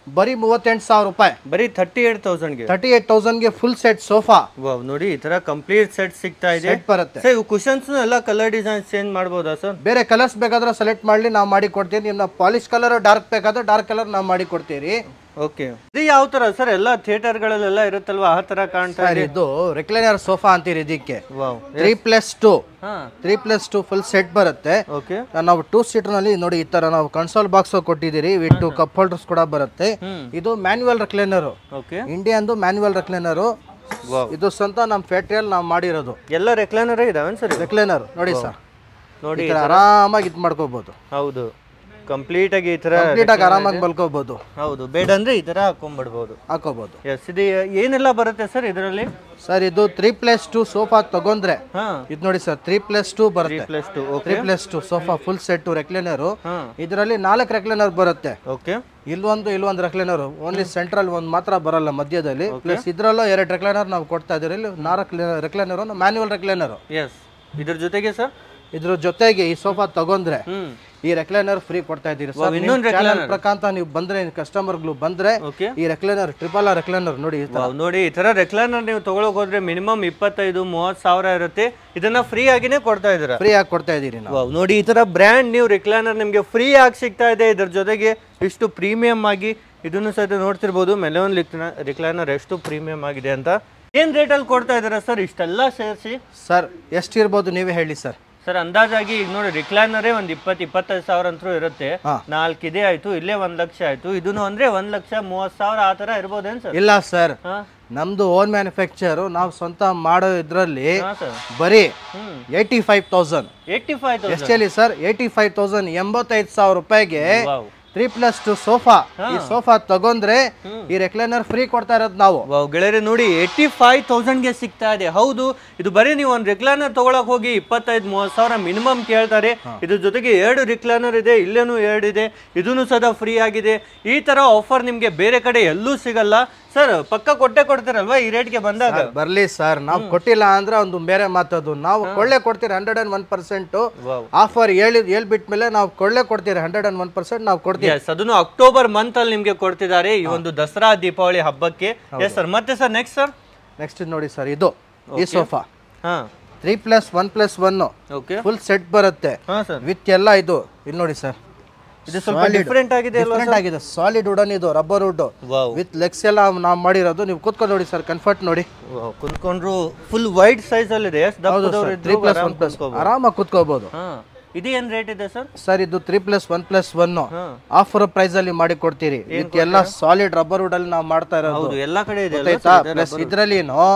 ಬರೀ ಮೂವತ್ತೆಂಟು ಸಾವಿರ ರೂಪಾಯಿ, ಬರೀ ತರ್ಟಿ ಏಟ್ ತೌಸಂಡ್ಗೆ ತರ್ಟಿ ಏಟ್ ತೌಸಂಡ್ಗೆ ಫುಲ್ ಸೆಟ್ ಸೋಫಾ. ವಾವ್, ನೋಡಿ ಈ ತರ ಕಂಪ್ಲೀಟ್ ಸೆಟ್ ಸಿಗ್ತಾ ಇದೆ. ಸೆಟ್ ಬರುತ್ತೆ ಸರ್, ಇವು ಕುಶನ್ಸ್ ಎಲ್ಲ ಕಲರ್ ಡಿಸೈನ್ ಚೇಂಜ್ ಮಾಡಬಹುದಾ ಸರ್? ಬೇರೆ ಕಲರ್ಸ್ ಬೇಕಾದ್ರೆ ಸೆಲೆಕ್ಟ್ ಮಾಡಲಿ, ನಾವು ಮಾಡಿ ಕೊಡ್ತೀವಿ. ನಿಮ್ನ ಪಾಲಿಶ್ ಕಲರ್ ಡಾರ್ಕ್ ಬೇಕಾದ್ರೆ ಡಾರ್ಕ್ ಕಲರ್ ನಾವು ಮಾಡಿ ಕೊಡ್ತೀವಿ. ಓಕೆ, ಇದು ಯಾವ ತರ ಸರ್? ಎಲ್ಲ ಥಿಯೇಟರ್ ಗಳಲ್ಲೆಲ್ಲ ಇರುತ್ತಲ್ವಾ, ಆ ತರ ಕಾಣ್ತಾ ಇದೆ. ಇದು ರೆಕ್ಲೈನರ್ ಸೋಫಾ ಅಂತೀರಿ ಇದಕ್ಕೆ. ವಾವ್, ತ್ರೀ ಪ್ಲಸ್ ಟೂ ಹಾ, three plus two full set ಬರುತ್ತೆ. ಓಕೆ, ನಾವು ಟೂ ಸೀಟರ್ ನಲ್ಲಿ ನೋಡಿ ಈ ತರ ನಾವು ಕನ್ಸೋಲ್ ಬಾಕ್ಸ್ ಕೊಟ್ಟಿದ್ದೀರಿ ವಿತ್ ಕಪ್ ಹೋಲ್ಡರ್ಸ್ ಕೂಡ ಬರುತ್ತೆ. ಇದು ಮ್ಯಾನ್ಯುವಲ್ ರೆಕ್ಲೈನರ್, ಓಕೆ, ಇಂಡಿಯನ್ದು ಮ್ಯಾನ್ಯುವಲ್ ರೆಕ್ಲೈನರ್. ಇದು ಸ್ವಂತ ನಮ್ಮ ಫ್ಯಾಕ್ಟರಿಯಲ್ಲಿ ನಾವು ಮಾಡಿರೋದು. ಎಲ್ಲ ರೆಕ್ಲೈನರ್ ಇದಾವೆ ಸರ್? ರೆಕ್ಲೈನರ್ ನೋಡಿ ಸರ್, ನೋಡಿ ಆರಾಮಾಗಿ ಇದು ಮಾಡ್ಕೋಬಹುದು. ಹೌದು, ಕಂಪ್ಲೀಟ್ ಆಗಿ ಈ ತರ ಕಂಪ್ಲೀಟ್ ಆಗಿ ಆರಾಮಾಗಿ ಮಲ್ಕೋಬಹುದು. ಹೌದು, ಬೇಡ ಅಂದ್ರೆ ಈ ತರ ಹಾಕೊಂಡ್ಬಿಡ್ಬೋದು, ಹಾಕೋಬಹುದು. ಎಸ್, ಇದು ಏನೆಲ್ಲ ಬರುತ್ತೆ ಸರ್ ಇದರಲ್ಲಿ? ಸರ್ ಇದು ತ್ರೀ ಪ್ಲಸ್ ಟೂ ಸೋಫಾ ತಗೊಂಡ್ರೆ ಹಾ, ಇದು ನೋಡಿ ಸರ್, ತ್ರೀ ಪ್ಲಸ್ ಟೂ ಬರುತ್ತೆ. Plus two three plus two sofa full set recliner. ಇದರಲ್ಲಿ ನಾಲ್ಕು ರೆಕ್ಲೈನರ್ ಬರುತ್ತೆ. ಓಕೆ, ಇಲ್ಲೊಂದು ಇಲ್ಲೊಂದು ರೆಕ್ಲೈನರ್, ಓನ್ಲಿ ಸೆಂಟ್ರಲ್ ಒಂದು ಮಾತ್ರ ಬರಲ್ಲ ಮಧ್ಯದಲ್ಲಿ. ಪ್ಲಸ್ ಇದ್ರಲ್ಲೂ ಎರಡು ರೆಕ್ಲೈನರ್ ನಾವು ಕೊಡ್ತಾ ಇದೀವಿ. ಇಲ್ಲಿ ನಾಲ್ಕು ರೆಕ್ಲೈನರ್, ಮ್ಯಾನ್ಯುವಲ್ ರೆಕ್ಲೈನರ್. ಎಸ್, ಇದ್ರ ಜೊತೆಗೆ ಸರ್, ಇದ್ರ ಜೊತೆಗೆ ಈ ಸೋಫಾ ತಗೊಂಡ್ರೆ ಹ್ಮ್, ಈ ರೆಕ್ಲೈನರ್ ಫ್ರೀ ಕೊಡ್ತಾ ಇದ್ದೀರಿ ಸರ್. ಇನ್ನೊಂದು ಚಾನಲ್ ಪ್ರಕಾರ ನೀವು ಬಂದ್ರೆ ಕಸ್ಟಮರ್ಗಳು ಬಂದ್ರೆ ಓಕೆ, ಈ ರೆಕ್ಲೈನರ್ ಟ್ರಿಪಲ್ ಆ ರೆಕ್ಲೈನರ್ ನೋಡಿ ಈ ತರ. ವಾವ್, ನೋಡಿ ಈ ತರ ರೆಕ್ಲೈನರ್ ನೀವು ತಗೊಳಕ್ ಹೋದ್ರೆ ಮಿನಿಮಮ್ ಇಪ್ಪತ್ತೈದು ಮೂವತ್ತು ಸಾವಿರ ಇರುತ್ತೆ. ಇದನ್ನ ಫ್ರೀ ಆಗಿನೇ ಕೊಡ್ತಾ ಇದ್ದೀರಾ? ಫ್ರೀ ಆಗಿ ಕೊಡ್ತಾ ಇದೀರಿ ನಾವು. ವಾವ್, ನೋಡಿ ಈ ತರ ಬ್ರ್ಯಾಂಡ್ ನ್ಯೂ ರೆಕ್ಲೈನರ್ ನಿಮ್ಗೆ ಫ್ರೀ ಆಗಿ ಸಿಗ್ತಾ ಇದೆ. ಇದ್ರ ಜೊತೆಗೆ ಇಷ್ಟು ಪ್ರೀಮಿಯಂ ಆಗಿ ಇದನ್ನು ಸಹಿತ ನೋಡ್ತಿರ್ಬೋದು. ಮೆಲೋನ್ ರಿಕ್ಲೈನರ್ ಎಷ್ಟು ಪ್ರೀಮಿಯಂ ಆಗಿದೆ ಅಂತ. ಏನ್ ರೇಟ್ ಅಲ್ಲಿ ಕೊಡ್ತಾ ಇದ್ದೀರಾ ಸರ್ ಇಷ್ಟೆಲ್ಲ ಸೇರಿಸಿ? ಸರ್ ಎಷ್ಟಿರ್ಬೋದು ನೀವೇ ಹೇಳಿ ಸರ್. ಸರ್ ಅಂದಾಜಾಗಿ ಈಗ ನೋಡಿ ರಿಕ್ಲೈನರೇ ಒಂದ್ ಇಪ್ಪತ್ತು ಇಪ್ಪತ್ತೈದು ಸಾವಿರ ಅಂತೂ ಇರುತ್ತೆ. ಹಾ. ನಾಲ್ಕು ಇದೇ ಆಯ್ತು, ಇಲ್ಲೇ ಒಂದ್ ಲಕ್ಷ ಆಯ್ತು. ಇದನ್ನು ಅಂದ್ರೆ ಒಂದ್ ಲಕ್ಷ ಮೂವತ್ ಸಾವಿರ ಆ ತರ ಇರ್ಬೋದೇನ್ ಸರ್? ಇಲ್ಲ ಸರ್, ಹಾ, ನಮ್ದು ಓನ್ ಮ್ಯಾನುಫ್ಯಾಕ್ಚರ್, ನಾವು ಸ್ವಂತ ಮಾಡೋ ಇದ್ರಲ್ಲಿ ಹಾ ಸರ್, ಬರೀ hmm, eighty five thousand eighty five thousand ಎಷ್ಟು ಹೇಳಿ ಸರ್? ಏಯ್ಟಿ ಫೈವ್ ತೌಸಂಡ್ ಎಂಬತ್ತೈದು ಸಾವಿರ ರೂಪಾಯಿಗೆ wow, three plus two sofa. ಈ ಸೋಫಾ ತಗೊಂಡ್ರೆ ಈ ರೆಕ್ಲೈನರ್ ಫ್ರೀ ಕೊಡ್ತಾ ಇರೋದು ನಾವು. ವಾವ್ ಗೆಳೆಯರೆ, ನೋಡಿ ಏಯ್ಟಿ ಫೈವ್ ತೌಸಂಡ್ಗೆ ಸಿಗ್ತಾ ಇದೆ. ಹೌದು, ಇದು ಬರೀ ನೀವು ಒಂದು ರಿಕ್ಲೈನರ್ ತಗೊಳಕ್ ಹೋಗಿ ಇಪ್ಪತ್ತೈದು ಮೂವತ್ತು ಸಾವಿರ ಮಿನಿಮಮ್ ಕೇಳ್ತಾರೆ. ಇದ್ರ ಜೊತೆಗೆ ಎರಡು ರಿಕ್ಲೈನರ್ ಇದೆ, ಇಲ್ಲೇನು ಎರಡು ಇದೆ, ಇದನ್ನು ಸದಾ ಫ್ರೀ ಆಗಿದೆ. ಈ ತರ ಆಫರ್ ನಿಮ್ಗೆ ಬೇರೆ ಕಡೆ ಎಲ್ಲೂ ಸಿಗಲ್ಲ ಸರ್. ಪಕ್ಕ ಕೊಟ್ಟೆ ಕೊಡ್ತೀರಲ್ವಾ ಈ ರೇಟ್ಗೆ ಬಂದಾಗ? ಬರ್ಲಿ ಸರ್, ನಾವು ಕೊಟ್ಟಿಲ್ಲ ಅಂದ್ರೆ ಒಂದು ಬೇರೆ ಮಾತದು. ನಾವು ಕೊಳ್ಳೆ ಕೊಡ್ತೀರಿ hundred and one percent offer ಹೇಳಿ ಹೇಳ್ಬಿಟ್ಮೇಲೆ ನಾವು ಕೊಳ್ಳೆ ಕೊಡ್ತೀರಿ ಹಂಡ್ರೆಡ್ ಅಂಡ್ ಒನ್ ಪರ್ಸೆಂಟ್ ನಾವು ಕೊಡ್ತೀವಿ. ಅದನ್ನು ಅಕ್ಟೋಬರ್ ಮಂತ್ ಅಲ್ಲಿ ನಿಮ್ಗೆ ಕೊಡ್ತಿದ್ದಾರೆ ಈ ಒಂದು ದಸರಾ ದೀಪಾವಳಿ ಹಬ್ಬಕ್ಕೆ. ಎಸ್ ಸರ್, ಮತ್ತೆ ಸರ್ ನೆಕ್ಸ್ಟ್ ಸರ್? ನೆಕ್ಸ್ಟ್ ನೋಡಿ ಸರ್, ಇದು ಈ ಸೋಫಾ ಹಾ, three plus one plus one okay, full set ಬರುತ್ತೆ. ಹಾ ಸರ್, ವಿತ್ ಎಲ್ಲ ಇದು ಇಲ್ಲಿ ನೋಡಿ ಸರ್, ಇದು ಸ್ವಲ್ಪ ಡಿಫರೆಂಟ್ ಆಗಿದೆ ಅಲ್ವಾ? ಡಿಫರೆಂಟ್ ಆಗಿದೆ. ಸಾಲಿಡ್ ವುಡನ್ ಇದು, rubber wood wow, with legs ಎಲ್ಲ ನಾವು ಮಾಡಿರೋದು. ನೀವು ಕೂತ್ಕೊಂಡು ನೋಡಿ ಸರ್, ಕಂಫರ್ಟ್ ನೋಡಿ. ವಾವ್, ಕುತ್ಕೊಂಡ್ರು ಫುಲ್ ವೈಡ್ ಸೈಜ್ ಅಲ್ಲಿ ಇದೆ. ತ್ರೀ ಪ್ಲಸ್ ಒನ್ ಪ್ಲಸ್ ಆರಾಮಾಗಿ ಕೂತ್ಕೋಬಹುದು. ಹಾ, ಇದು ಏನ್ ರೇಟ್ ಇದೆ ಸರ್? ಸರ್ ಇದು three plus one plus one offer price ಅಲ್ಲಿ ಮಾಡಿ ಕೊಡ್ತೀರಿ. ವಿತ್ ಎಲ್ಲ ಸಾಲಿಡ್ ರಬ್ಬರ್ ವುಡ್ ಅಲ್ಲಿ ನಾವು ಮಾಡ್ತಾ ಇರೋದು. ಹೌದು, ಎಲ್ಲಾ ಕಡೆ ಇದೆ. ಪ್ಲಸ್ ಇದ್ರಲ್ಲಿ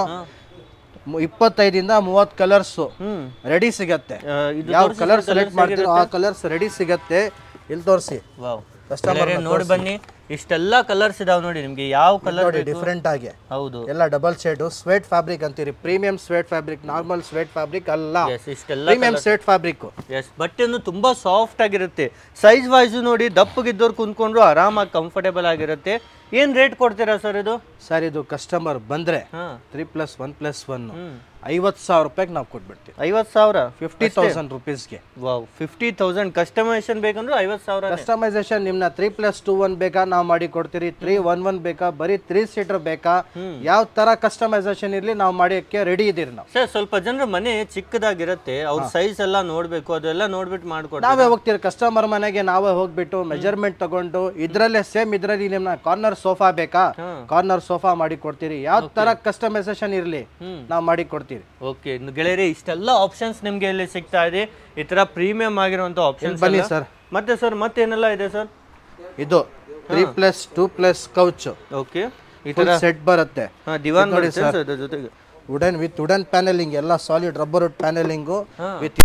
ಇಪ್ಪತ್ತೈದಿಂದ ಮೂವತ್ ಕಲರ್ಸ್ ರೆಡಿ ಸಿಗತ್ತೆ. ಯಾವ ಕಲರ್ ಸೆಲೆಕ್ಟ್ ಮಾಡ್ತೀರೋ ಆ ಕಲರ್ಸ್ ರೆಡಿ ಸಿಗತ್ತೆ. ಇಲ್ಲಿ ತೋರಿಸಿ. ವಾವ್, ಕಸ್ಟಮರ್ ನೋಡಿ ಬನ್ನಿ, ಇಷ್ಟೆಲ್ಲ ಕಲರ್ಸ್ ಇದಾವೆ ನೋಡಿ. ನಿಮ್ಗೆ ಯಾವ ಕಲರ್ ಡಿಫರೆಂಟ್ ಆಗಿ. ಹೌದು, ಎಲ್ಲ ಡಬಲ್ ಶೇಡ್ ಸ್ವೇಟ್ ಫ್ಯಾಬ್ರಿಕ್ ಅಂತೀರಿ. Premium suede fabric, normal suede fabric ಅಲ್ಲ, ಇಷ್ಟೆಲ್ಲ ಪ್ರೀಮಿಯಂ ಸ್ವೇಟ್ ಫ್ಯಾಬ್ರಿಕ್. ಎಸ್, ಬಟ್ಟೆನು ತುಂಬಾ ಸಾಫ್ಟ್ ಆಗಿರುತ್ತೆ. ಸೈಜ್ ವೈಸ್ ನೋಡಿ, ದಪ್ಪಗಿದ್ದವ್ರು ಕುಂತ್ಕೊಂಡ್ರು ಆರಾಮಾಗಿ ಕಂಫರ್ಟೇಬಲ್ ಆಗಿರುತ್ತೆ. ಏನ್ ರೇಟ್ ಕೊಡ್ತೀರಾ ಸರ್ ಇದು? ಸರ್ ಇದು ಕಸ್ಟಮರ್ ಬಂದ್ರೆ three plus one plus one ಐವತ್ತು ಸಾವಿರ ರೂಪಾಯಿಗೆ ನಾವು ಕೊಟ್ಬಿಡ್ತೀವಿ. ಐವತ್ತು ಸಾವಿರ ಫಿಫ್ಟಿ ತೌಸಂಡ್ ರುಪೀಸ್ಗೆ. ವಾವ್, ಫಿಫ್ಟಿ ತೌಸಂಡ್ ಕಸ್ಟಮೈಸೇಷನ್ ಬೇಕಂದ್ರೆ ಐವತ್ತು ಸಾವಿರ. ಕಸ್ಟಮೈಸೇಷನ್ ನಿಮ್ನ ತ್ರೀ ಪ್ಲಸ್ ಟೂ ಒನ್ ಬೇಕಾ ನಾವು ಮಾಡಿ ಕೊಡ್ತೀರಿ. ತ್ರೀ ಒನ್ ಒನ್ ಬೇಕಾ, ಬರೀ ತ್ರೀ ಸೀಟರ್ ಬೇಕಾ, ಯಾವ ತರ ಕಸ್ಟಮೈಸೇಷನ್ ಇರ್ಲಿ ನಾವು ಮಾಡಿಯಕ್ಕೆ ರೆಡಿ ಇದೀರಿ ನಾವು. ಸರ್, ಸ್ವಲ್ಪ ಜನರ ಮನೆ ಚಿಕ್ಕದಾಗಿರುತ್ತೆ, ಅವ್ರ ಸೈಜ್ ಎಲ್ಲ ನೋಡ್ಬೇಕು, ಅದೆಲ್ಲ ನೋಡ್ಬಿಟ್ಟು ಮಾಡ್ಕೊಡ್ತೀವಿ. ನಾವೇ ಹೋಗ್ತೀರಿ ಕಸ್ಟಮರ್ ಮನೆಗೆ, ನಾವೇ ಹೋಗ್ಬಿಟ್ಟು ಮೆಜರ್ಮೆಂಟ್ ತಗೊಂಡು ಇದ್ರಲ್ಲೇ ಸೇಮ್ ಇದ್ರಲ್ಲಿ ನಿಮ್ನ ಕಾರ್ನರ್ ಸೋಫಾ ಬೇಕಾ, ಕಾರ್ನರ್ ಸೋಫಾ ಮಾಡಿ ಕೊಡ್ತೀರಿ. ಯಾವ ತರ ಕಸ್ಟಮೈಸೇಷನ್ ಇರ್ಲಿ ನಾವು ಮಾಡಿ ಕೊಡ್ತೀವಿ. ಓಕೆ ಗೆಳೆಯರೆ, ಇಷ್ಟೆಲ್ಲ ಆಪ್ಷನ್ಸ್ ನಿಮ್ಗೆ ಇಲ್ಲಿ ಸಿಗ್ತಾ ಇದೆ. ಈ ತರ ಪ್ರೀಮಿಯಂ ಆಗಿರುವಂತ ಆಪ್ಷನ್ಸ್ ಬನ್ನಿ ಸರ್. ಮತ್ತೆ ಸರ್ ಮತ್ತೇನೆಲ್ಲ ಇದೆ ಸರ್? ಇದು three plus two plus couch. Okay, ಈ ತರ ಸೆಟ್ ಬರುತ್ತೆ. ದಿವಾನ್ ನೋಡಿ ಸರ್, ಅದ್ರ ಜೊತೆಗೆ ವುಡನ್ ವಿತ್ ವುಡನ್ ಪ್ಯಾನೆಲಿಂಗ್, ಎಲ್ಲ solid rubber wood panelling with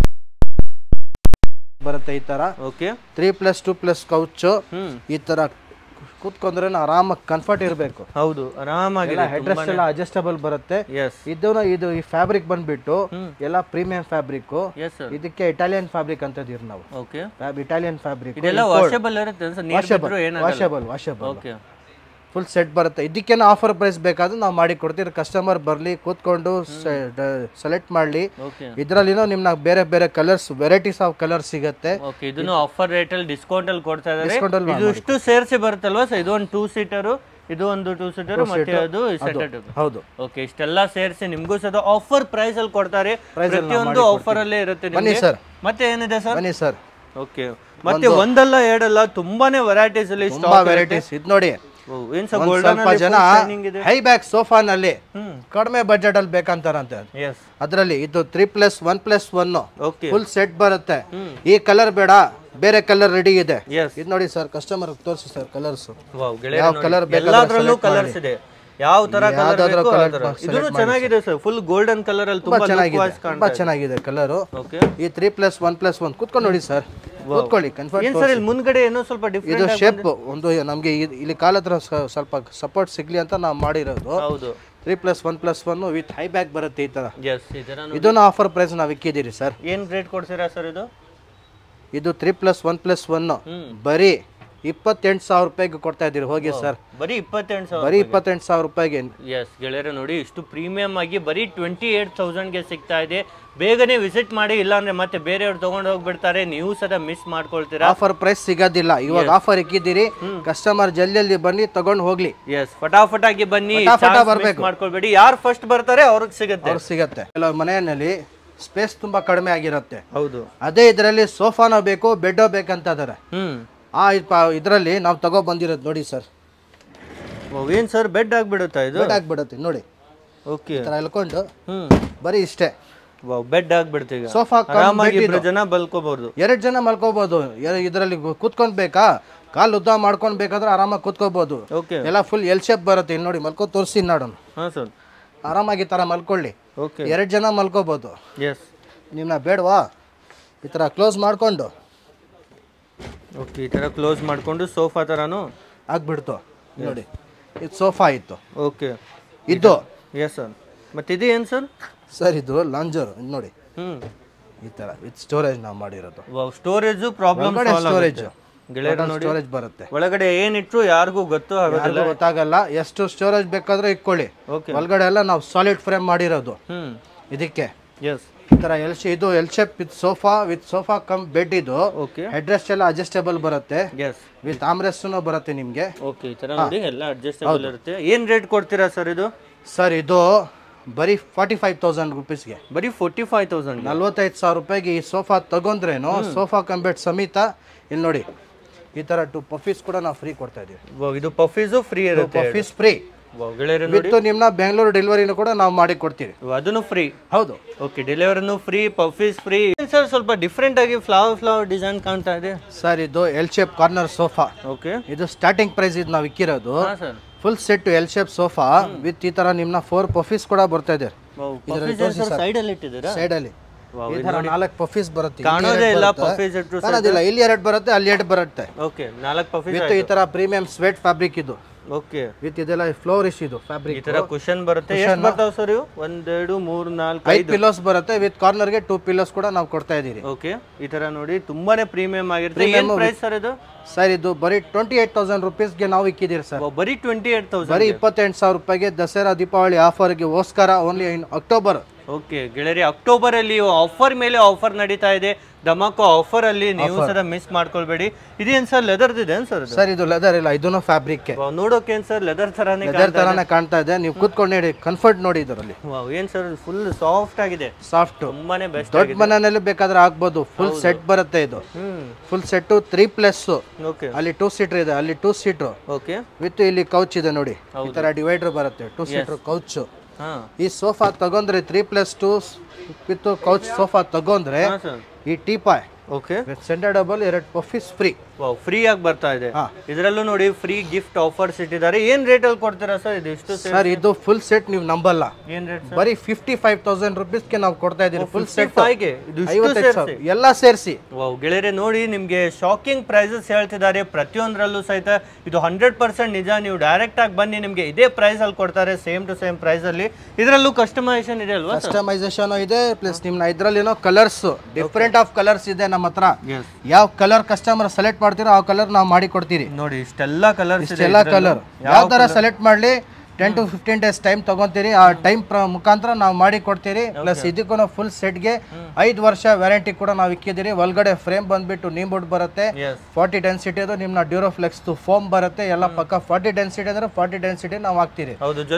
ಬರುತ್ತೆ ಈ ತರ. Okay, three plus two plus couch. ಈ ತರ ಕೂತ್ಕೊಂಡ್ರೆ ಆರಾಮಾಗಿ ಕಂಫರ್ಟ್ ಇರಬೇಕು. ಹೌದು, ಆರಾಮಾಗಿ ಹೆಡ್ ರೆಸ್ಟ್ ಎಲ್ಲ ಅಡ್ಜಸ್ಟಬಲ್ ಬರುತ್ತೆ. ಇದು ಇದು ಈ ಫ್ಯಾಬ್ರಿಕ್ ಬಂದ್ಬಿಟ್ಟು ಎಲ್ಲ ಪ್ರೀಮಿಯಂ ಫ್ಯಾಬ್ರಿಕ್. ಇದಕ್ಕೆ ಇಟಾಲಿಯನ್ ಫ್ಯಾಬ್ರಿಕ್ ಅಂತದಿರ್ ನಾವು. Okay, Italian fabric. ಇದೆಲ್ಲ ವಾಷಬಲ್ ಇರುತ್ತೆ, washable washable washable. Okay, full set ಬರುತ್ತೆ. ಇದಕ್ಕೇನು ಆಫರ್ ಪ್ರೈಸ್ ಬೇಕಾದ್ರೂ ನಾವು ಮಾಡಿ ಕೊಡ್ತೀವಿ. ಕಸ್ಟಮರ್ ಬರಲಿ, ಕೂತ್ಕೊಂಡು ಸೆಲೆಕ್ಟ್ ಮಾಡಲಿ. ಇದರಲ್ಲಿನೋ ನಿಮ್ನ ಬೇರೆ ಬೇರೆ ಕಲರ್ಸ್, ವೆರೈಟೀಸ್ ಆಫ್ ಕಲರ್ ಸಿಗುತ್ತೆ. ಓಕೆ, ಇದನ್ನು ಆಫರ್ ರೇಟ್ ಅಲ್ಲಿ ಡಿಸ್ಕೌಂಟ್ ಅಲ್ಲಿ ಕೊಡ್ತಾ ಇದ್ದಾರೆ. ಇದು ಇಷ್ಟು ಸೇರಿಸಿ ಬರುತ್ತಲ್ವಾ ಸರ್? ಇದು ಒಂದು ಟೂ ಸೀಟರು, ಇದು ಒಂದು ಟೂ ಸೀಟರ್, ಮತ್ತೆ ಅದು ಸೆಟೆಡ್. ಹೌದು. ಓಕೆ, ಇಷ್ಟೆಲ್ಲ ಸೇರಿಸಿ ನಿಮಗೂ ಸಹ ಆಫರ್ ಪ್ರೈಸ್ ಅಲ್ಲಿ ಕೊಡ್ತಾರೆ. ಪ್ರತಿಯೊಂದು ಆಫರ್ ಅಲ್ಲೇ ಇರುತ್ತೆ ನಿಮಗೆ. ಸರ್ ಮತ್ತೆ ಏನಿದೆ ಸರ್? ಬನ್ನಿ ಸರ್. ಓಕೆ, ಮತ್ತೆ ಒಂದಲ್ಲ ಎರಡಲ್ಲ ತುಂಬಾನೇ ವೆರೈಟೀಸ್ ಅಲ್ಲಿ ತುಂಬಾ ವೆರೈಟೀಸ್. ಇದು ನೋಡಿ, ಸ್ವಲ್ಪ ಜನ ಹೈ ಬ್ಯಾಕ್ ಸೋಫಾನಲ್ಲಿ ಕಡಿಮೆ ಬಜೆಟ್ ಅಲ್ಲಿ ಬೇಕಂತಾರಂತೆ. ಅದ್ರಲ್ಲಿ ಇದು three plus one plus one full set ಬರುತ್ತೆ. ಈ ಕಲರ್ ಬೇಡ, ಬೇರೆ ಕಲರ್ ರೆಡಿ ಇದೆ. ಇದು ನೋಡಿ ಸರ್, ಕಸ್ಟಮರ್ ತೋರಿಸಿ ಸರ್ ಕಲರ್ಸ್. ಯಾವ ಕಲರ್ ಬೇಕಾದ್ರೂ ಕಲರ್ಸ್ ಇದೆ, ಯಾವ ತರ ಕಲರ್. ಇದು ಚೆನ್ನಾಗಿದೆ ಸರ್, ಫುಲ್ ಗೋಲ್ಡನ್ ಕಲರ್ ಅಲ್ಲಿ ತುಂಬಾ ಚೆನ್ನಾಗಿದೆ. ತುಂಬಾ ಚೆನ್ನಾಗಿದೆ ಕಲರ್. ಈ three plus one plus one ಕುತ್ಕೊಂಡು ನೋಡಿ ಸರ್, ಕೂತ್ಕೊಳ್ಳಿ. ಕನ್ಫರ್ಟ್ ಮುಂದ್ಗಡೆ ಏನೋ ಸ್ವಲ್ಪ ಡಿಫರೆಂಟ್. ಇದು ಶೇಪ್ ಒಂದು ನಮ್ಗೆ ಇಲ್ಲಿ ಕಾಲ ಹತ್ರ ಸ್ವಲ್ಪ ಸಪೋರ್ಟ್ ಸಿಗ್ಲಿ ಅಂತ ನಾವು ಮಾಡಿರೋದು. ಹೌದು. Three plus one plus one with high back ಬರುತ್ತೆ ಈ ತರ. ಇದನ್ನ ಆಫರ್ ಪ್ರೈಸ್ ನಾವು ಇಕ್ಕಿದ್ದೀರಿ ಸರ್. ಏನ್ ರೇಟ್ ಕೊಡ್ತೀರಾ ಸರ್ ಇದು? ಇದು three plus one plus one ಬರೀ ಇಪ್ಪತ್ತೆಂಟು ಸಾವಿರ ರೂಪಾಯಿಗೆ ಕೊಡ್ತಾ ಇದ್ದೀರಿ. ಹೋಗಿ ಸರ್, ಬರೀ ಇಪ್ಪತ್ತೆಂಟು ಸಾವಿರ ಬರೀ ಇಪ್ಪತ್ತೆಂಟು ಸಾವಿರ ರೂಪಾಯಿಗೆ. ಎಸ್ ಗೆಳೆಯರೆ, ನೋಡಿ ಇಷ್ಟು ಪ್ರೀಮಿಯಂ ಆಗಿ ಬರೀ ಟ್ವೆಂಟಿ ಏಟ್ ತೌಸಂಡ್ ಗೆ ಸಿಗ್ತಾ ಇದೆ. ಬೇಗನೆ ವಿಸಿಟ್ ಮಾಡಿ, ಇಲ್ಲಾಂದ್ರೆ ಮತ್ತೆ ಬೇರೆಯವ್ರು ತಗೊಂಡು ಹೋಗ್ಬಿಡ್ತಾರೆ, ನೀವು ಸದ ಮಿಸ್ ಮಾಡ್ಕೊಳ್ತೀರಾ. ಆಫರ್ ಪ್ರೈಸ್ ಸಿಗೋದಿಲ್ಲ. ಇವಾಗ ಆಫರ್ ಇಕ್ಕಿದ್ದೀರಿ, ಕಸ್ಟಮರ್ ಜಲ್ದಿ ಜಲ್ದಿ ಬನ್ನಿ ತಗೊಂಡು ಹೋಗ್ಲಿ. ಎಸ್, ಫಟಾಫಟ್ ಆಗಿ ಬನ್ನಿ, ಬರ್ಬೇಕು ಮಾಡ್ಕೊಳ್ಬೇಡಿ. ಯಾರು ಫಸ್ಟ್ ಬರ್ತಾರೆ ಅವ್ರಿಗೆ ಸಿಗುತ್ತೆ. ಅವ್ರಿಗೆ ಸಿಗುತ್ತೆ. ಕೆಲವು ಮನೆಯಲ್ಲಿ ಸ್ಪೇಸ್ ತುಂಬಾ ಕಡಿಮೆ ಆಗಿರುತ್ತೆ. ಹೌದು. ಅದೇ ಇದರಲ್ಲಿ ಸೋಫಾನೋ ಬೇಕು, ಬೆಡ್ ಬೇಕಂತ ಇದಾರೆ. ಹ್ಮ್ ಆ ಇದರಲ್ಲಿ ನಾವು ತಗೋ ಬಂದಿರೋದು ನೋಡಿ ಸರ್. ಏನ್ ಸರ್, ಬೆಡ್ ಆಗ್ಬಿಡುತ್ತಾ ಇದು? ಬೆಡ್ ಆಗ್ಬಿಡುತ್ತೆ ನೋಡಿ. ಓಕೆ, ಈ ತರ ಎಳ್ಕೊಂಡು ಹ್ಮ್ ಬರೀ ಇಷ್ಟೇ ಬೆಡ್ ಆಗ್ಬಿಡುತ್ತೆ. ಈಗ ಸೋಫಾ ಆರಾಮಾಗಿ ಜನ ಮಲ್ಕೋಬಹುದು, ಎರಡು ಜನ ಮಲ್ಕೋಬಹುದು. ಇದರಲ್ಲಿ ಕೂತ್ಕೊಂಡ್ ಬೇಕಾ, ಕಾಲ್ ಉದ್ದ ಮಾಡ್ಕೊಂಡ್ ಬೇಕಾದ್ರೆ ಆರಾಮಾಗಿ ಕೂತ್ಕೋಬಹುದು. ಎಲ್ಲ ಫುಲ್ ಎಲ್ ಶೇಪ್ ಬರುತ್ತೆ. ಇಲ್ಲಿ ನೋಡಿ, ಮಲ್ಕೋ ತೋರಿಸಿ ನೋಡೋಣ. ಹಾ ಸರ್, ಆರಾಮಾಗಿ ಈ ತರ ಮಲ್ಕೊಳ್ಳಿ. ಓಕೆ, ಎರಡು ಜನ ಮಲ್ಕೋಬಹುದು. ಎಸ್, ನಿಮ್ನ ಬೇಡವಾ ಈ ತರ ಕ್ಲೋಸ್ ಮಾಡ್ಕೊಂಡು. ಓಕೆ, ಈ ತರ ಕ್ಲೋಸ್ ಮಾಡ್ಕೊಂಡು ಸೋಫಾ ತರಾನು ಆಗ್ಬಿಡ್ತು ನೋಡಿ. ಇದು ಸೋಫಾ ಇತ್ತು. ಓಕೆ, ಇದು ಎಸ್ ಸರ್. ಮತ್ತೆ ಇದು ಏನು ಸರ್? ಸರ್ ಇದು ಲಾಂಜರ್ ನೋಡಿ. ಹ್ಮ್ ಈ ತರ ವಿತ್ ಸ್ಟೋರೇಜ್ ನಾವು ಮಾಡಿರೋದು. ವಾವ್, ಸ್ಟೋರೇಜ್ ಪ್ರಾಬ್ಲಮ್ ಸ್ಟೋರೇಜ್ ಗೆಳೆಯರು ನೋಡಿ, ಸ್ಟೋರೇಜ್ ಬರುತ್ತೆ. ಒಳಗಡೆ ಏನಿಟ್ರು ಯಾರಿಗೂ ಗೊತ್ತು ಆಗೋದಿಲ್ಲ, ಗೊತ್ತಾಗಲ್ಲ. ಎಷ್ಟು ಸ್ಟೋರೇಜ್ ಬೇಕಾದ್ರೆ ಇಟ್ಕೊಳ್ಳಿ. ಒಳಗಡೆ ಎಲ್ಲ ನಾವು ಸಾಲಿಡ್ ಫ್ರೇಮ್ ಮಾಡಿರೋದು ಹ್ಮ್ ಇದಕ್ಕೆ. ಎಸ್, ಈ ತರ ಎಲ್ ಇದು L shape with sofa, with sofa cum bed. ಇದು ಹೆಡ್ ರೆಸ್ಟ್ ಎಲ್ಲ ಅಡ್ಜಸ್ಟೇಬಲ್ ಬರುತ್ತೆ. ಎಸ್, ವಿತ್ ಆರ್ಮ್ರೆಸ್ಟ್ ಬರುತ್ತೆ ನಿಮ್ಗೆ. ಓಕೆ, ಈ ತರ ನೋಡಿ ಎಲ್ಲ ಅಡ್ಜಸ್ಟೇಬಲ್ ಇರುತ್ತೆ. ಏನ್ ರೇಟ್ ಕೊಡ್ತೀರಾ ಸರ್ ಇದು? ಸರ್ ಇದು ಬರೀ ಫಾರ್ಟಿ ಫೈವ್ ತೌಸಂಡ್ ರುಪೀಸ್ಗೆ, ಬರೀ ಫೋರ್ಟಿ ಫೈವ್ ತೌಸಂಡ್ ನಲ್ವತ್ತೈದು ಸಾವಿರ ರೂಪಾಯಿಗೆ ಈ ಸೋಫಾ ತಗೊಂಡ್ರೇನು, ಸೋಫಾ ಕಮ್ ಬೆಡ್ ಸಮೇತ. ಇಲ್ಲಿ ನೋಡಿ, ಈ ತರ ಟು ಪಫೀಸ್ ಕೂಡ ನಾವು ಫ್ರೀ ಕೊಡ್ತಾ ಇದೀವಿ. ಇದು ಪಫೀಸ್ ಫ್ರೀ ಇರುತ್ತೆ, ಪಫೀಸ್ ಫ್ರೀ. ವಿತ್ ನಿಮ್ನ ಬೆಂಗಳೂರು ಡೆಲಿವರಿನೂ ಕೂಡ ನಾವು ಮಾಡಿ ಕೊಡ್ತೀವಿ, ಅದನ್ನು ಫ್ರೀ. ಹೌದು. ಓಕೆ, ಡೆಲಿವರಿನೂ ಫ್ರೀ, ಪಫೀಸ್ ಫ್ರೀ. ಸರ್ ಸ್ವಲ್ಪ ಡಿಫ್ರೆಂಟ್ ಆಗಿ ಫ್ಲವರ್ ಫ್ಲವರ್ ಡಿಸೈನ್ ಕಾಣ್ತಾ ಇದೆ ಸರ್. ಇದು L shape corner sofa. Okay, ಇದು ಸ್ಟಾರ್ಟಿಂಗ್ ಪ್ರೈಸ್ ಇದು ನಾವು ಇಕ್ಕಿರೋದು. Full set L shape sofa with ಈ ತರ ನಿಮ್ನ ಫೋರ್ ಪಫೀಸ್ ಕೂಡ ಬರ್ತಾ ಇದೆ. ಸೈಡ್ ಅಲ್ಲಿ ಇಟ್ಟಿದ್ದೀರಾ? ಸೈಡ್ ಅಲ್ಲಿ ಈ ತರ ನಾಲ್ಕು ಪಫೀಸ್ ಬರುತ್ತೆ. ಕಾಣೋದೇ ಇಲ್ಲ ಪಫೀಸ್ ಇಟ್ರು ಕಾಣೋದಿಲ್ಲ. ಇಲ್ಲಿ ಎರಡು ಬರುತ್ತೆ, ಅಲ್ಲಿ ಎರಡು ಬರುತ್ತೆ. ಓಕೆ, ನಾಲ್ಕು ಪಫೀಸ್ ವಿತ್ ಈ ತರ ಪ್ರೀಮಿಯಂ ಸ್ವೆಟ್ ಫ್ಯಾಬ್ರಿಕ್ ಇದು. ಓಕೆ, ವಿತ್ ಇದೆಲ್ಲ ಫ್ಲೋರಿಶ್ ಇದು ಫ್ಯಾಬ್ರಿಕ್. ಈ ತರ ಕುಶನ್ ಬರುತ್ತೆ. ಎಷ್ಟು ಬರ್ತಾವ ಸರ್ ಇವು? ಒಂದೆರಡು ಮೂರು ನಾಲ್ಕು ಐದು ಪಿಲ್ಲೋಸ್ ಬರುತ್ತೆ. ವಿತ್ ಕಾರ್ನರ್ ಗೆ ಟೂ ಪಿಲ್ಲೋಸ್ ಕೂಡ ನಾವು ಕೊಡ್ತಾ ಇದೀವಿ. ಓಕೆ, ಈ ತರ ನೋಡಿ ತುಂಬಾನೇ ಪ್ರೀಮಿಯಂ ಆಗಿರುತ್ತೆ. ಏನು ಪ್ರೈಸ್ ಸರ್ ಇದು? ಸರ್ ಇದು ಬರೀ ಟ್ವೆಂಟಿ ಏಟ್ ತೌಸಂಡ್ ರುಪೀಸ್ ಗೆ ನಾವು ಇಕ್ಕಿದೀರಿ ಸರ್. ಬರೀ ಟ್ವೆಂಟಿ ಏಟ್ ತೌಸಂಡ್ ಬರೀ ಇಪ್ಪತ್ತೆಂಟು ಸಾವಿರ ರೂಪಾಯಿಗೆ ದಸರಾ ದೀಪಾವಳಿ ಆಫರ್ ಗೆ ಗೋಸ್ಕರ ಓನ್ಲಿ ಇನ್ ಅಕ್ಟೋಬರ್. ಓಕೆ ಗೆಳೆಯರಿ, ಅಕ್ಟೋಬರ್ ಅಲ್ಲಿ ಆಫರ್ ಮೇಲೆ ಆಫರ್ ನಡೀತಾ ಇದೆ. ಧಮಾಕೋ ಆಫರ್ ಅಲ್ಲಿ ನೀವು ಸರ ಮಿಸ್ ಮಾಡ್ಕೊಳ್ಬೇಡಿ. ಇದೇನ್ ಸರ್ ಲೆದರ್ ಇದೆ ಸರ್? ಸರ್ ಇದು ಲೆದರ್ ಇಲ್ಲ, ಇದನ್ನು ಫ್ಯಾಬ್ರಿಕ್. ನೋಡೋಕೆ ಏನ್ ಸರ್ ಲೆದರ್ ತರಾನೇ ಲೆದರ್ ತರಾನೇ ಕಾಣ್ತಾ ಇದೆ. ನೀವು ಕೂತ್ಕೊಂಡು ನೋಡಿ, ಕಂಫರ್ಟ್ ನೋಡಿ ಇದರಲ್ಲಿ. ಏನ್ ಸರ್, ಫುಲ್ ಸಾಫ್ಟ್ ಆಗಿದೆ. ಸಾಫ್ಟ್, ತುಂಬಾನೇ ಬೆಸ್ಟ್. ದೊಡ್ಡ ಮನೆಯಲ್ಲಿ ಬೇಕಾದ್ರೆ ಆಗ್ಬೋದು. ಫುಲ್ ಸೆಟ್ ಬರುತ್ತೆ ಇದು. Full set three plus. ಅಲ್ಲಿ ಟೂ ಸೀಟರ್ ಇದೆ, ಅಲ್ಲಿ ಟೂ ಸೀಟರ್. ಓಕೆ, ವಿತ್ ಇಲ್ಲಿ ಕೌಚ್ ಇದೆ ನೋಡಿ. ಈ ತರ ಡಿವೈಡರ್ ಬರುತ್ತೆ, ಟೂ ಸೀಟರ್ ಕೌಚ್. ಈ ಸೋಫಾ ತಗೊಂಡ್ರೆ three plus two with couch sofa ತಗೊಂಡ್ರೆ ಈ ಟೀಪಾಯ್ ಓಕೆ ಸೆಂಟರ್ ಡಬಲ್ ಎರಡು ಪಫೀಸ್ ಫ್ರೀ. ವಾವ್, ಫ್ರೀ ಆಗಿ ಬರ್ತಾ ಇದೆ. ಇದರಲ್ಲೂ ನೋಡಿ ಫ್ರೀ ಗಿಫ್ಟ್ ಆಫರ್ಸ್ ಇಟ್ಟಿದ್ದಾರೆ. ಏನ್ ರೇಟ್ ಅಲ್ಲಿ ಕೊಡ್ತೀರಾ ಸರ್ ಇದು? ಇಷ್ಟು ಸರ್ ಇದು ಫುಲ್ ಸೆಟ್ ನೀವು ನಂಬಲ್ಲ. ಏನ್ ರೇಟ್? ಬರೀ ಫಿಫ್ಟಿ ಫೈವ್ ತೌಸಂಡ್ ರುಪೀಸ್ ಗೆ ನಾವು ಕೊಡ್ತಾ ಇದೀವಿ. ಫುಲ್ ಸೆಟ್ ಎಲ್ಲ ಸೇರಿಸಿ. ವಾವ್ ಗೆಳೆಯರೆ, ನೋಡಿ ನಿಮ್ಗೆ ಶಾಕಿಂಗ್ ಪ್ರೈಸಸ್ ಹೇಳ್ತಿದ್ದಾರೆ ಪ್ರತಿಯೊಂದರಲ್ಲೂ ಸಹಿತ. ಇದು ಹಂಡ್ರೆಡ್ ಪರ್ಸೆಂಟ್ ನಿಜ. ನೀವು ಡೈರೆಕ್ಟ್ ಆಗಿ ಬನ್ನಿ, ನಿಮ್ಗೆ ಇದೇ ಪ್ರೈಸ್ ಅಲ್ಲಿ ಕೊಡ್ತಾರೆ, ಸೇಮ್ ಟು ಸೇಮ್ ಪ್ರೈಸ್ ಅಲ್ಲಿ. ಇದರಲ್ಲೂ ಕಸ್ಟಮೈಸೇಷನ್ ಇದೆ ಅಲ್ವಾ? ಕಸ್ಟಮೈಸೇಷನ್ ಇದೆ, ಪ್ಲಸ್ ನಿಮ್ನ ಇದ್ರಲ್ಲಿ ಕಲರ್ಸ್ ಡಿಫ್ರೆಂಟ್ ಆಫ್ ಕಲರ್ಸ್ ಇದೆ ನಮ್ಮ ಹತ್ರ. ಯಾವ ಕಲರ್ ಕಸ್ಟಮರ್ ಸೆಲೆಕ್ಟ್ ಮಾಡ್ತೀರೋ ಆ ಕಲರ್ ನಾವು ಮಾಡಿ ಕೊಡ್ತೀರಿ ನೋಡಿ ಇಷ್ಟೆಲ್ಲ ಕಲರ್ ಇಷ್ಟೆಲ್ಲ ಕಲರ್ ಯಾವ ತರ ಸೆಲೆಕ್ಟ್ ಮಾಡ್ಲಿ ten to fifteen days time ತಗೊಂತೀರಿ ಆ ಟೈಮ್ ಮುಖಾಂತರ ನಾವು ಮಾಡಿ ಕೊಡ್ತೀರಿ ಪ್ಲಸ್ ಇದಕ್ಕೂ ಫುಲ್ ಸೆಟ್ಗೆ ಐದು ವರ್ಷ ವ್ಯಾರಂಟಿ ಕೂಡ ನಾವು ಇಕ್ಕಿದಿರಿ ಒಳಗಡೆ ಫ್ರೇಮ್ ಬಂದ್ಬಿಟ್ಟು ನೀಂಬುಡ್ ಬರುತ್ತೆ ಫಾರ್ಟಿ ಡೆನ್ಸಿಟಿ ಅದು ನಿಮ್ನ ಡ್ಯೂರೋಫ್ಲೆಕ್ಸ್ ಫೋಮ್ ಬರುತ್ತೆ ಎಲ್ಲ ಪಕ್ಕ ಫಾರ್ಟಿ ಡೆನ್ಸಿಟಿ ಅಂದ್ರೆ ಫಾರ್ಟಿ ಡೆನ್ಸಿಟಿ ನಾವು ಹಾಕ್ತಿರಿ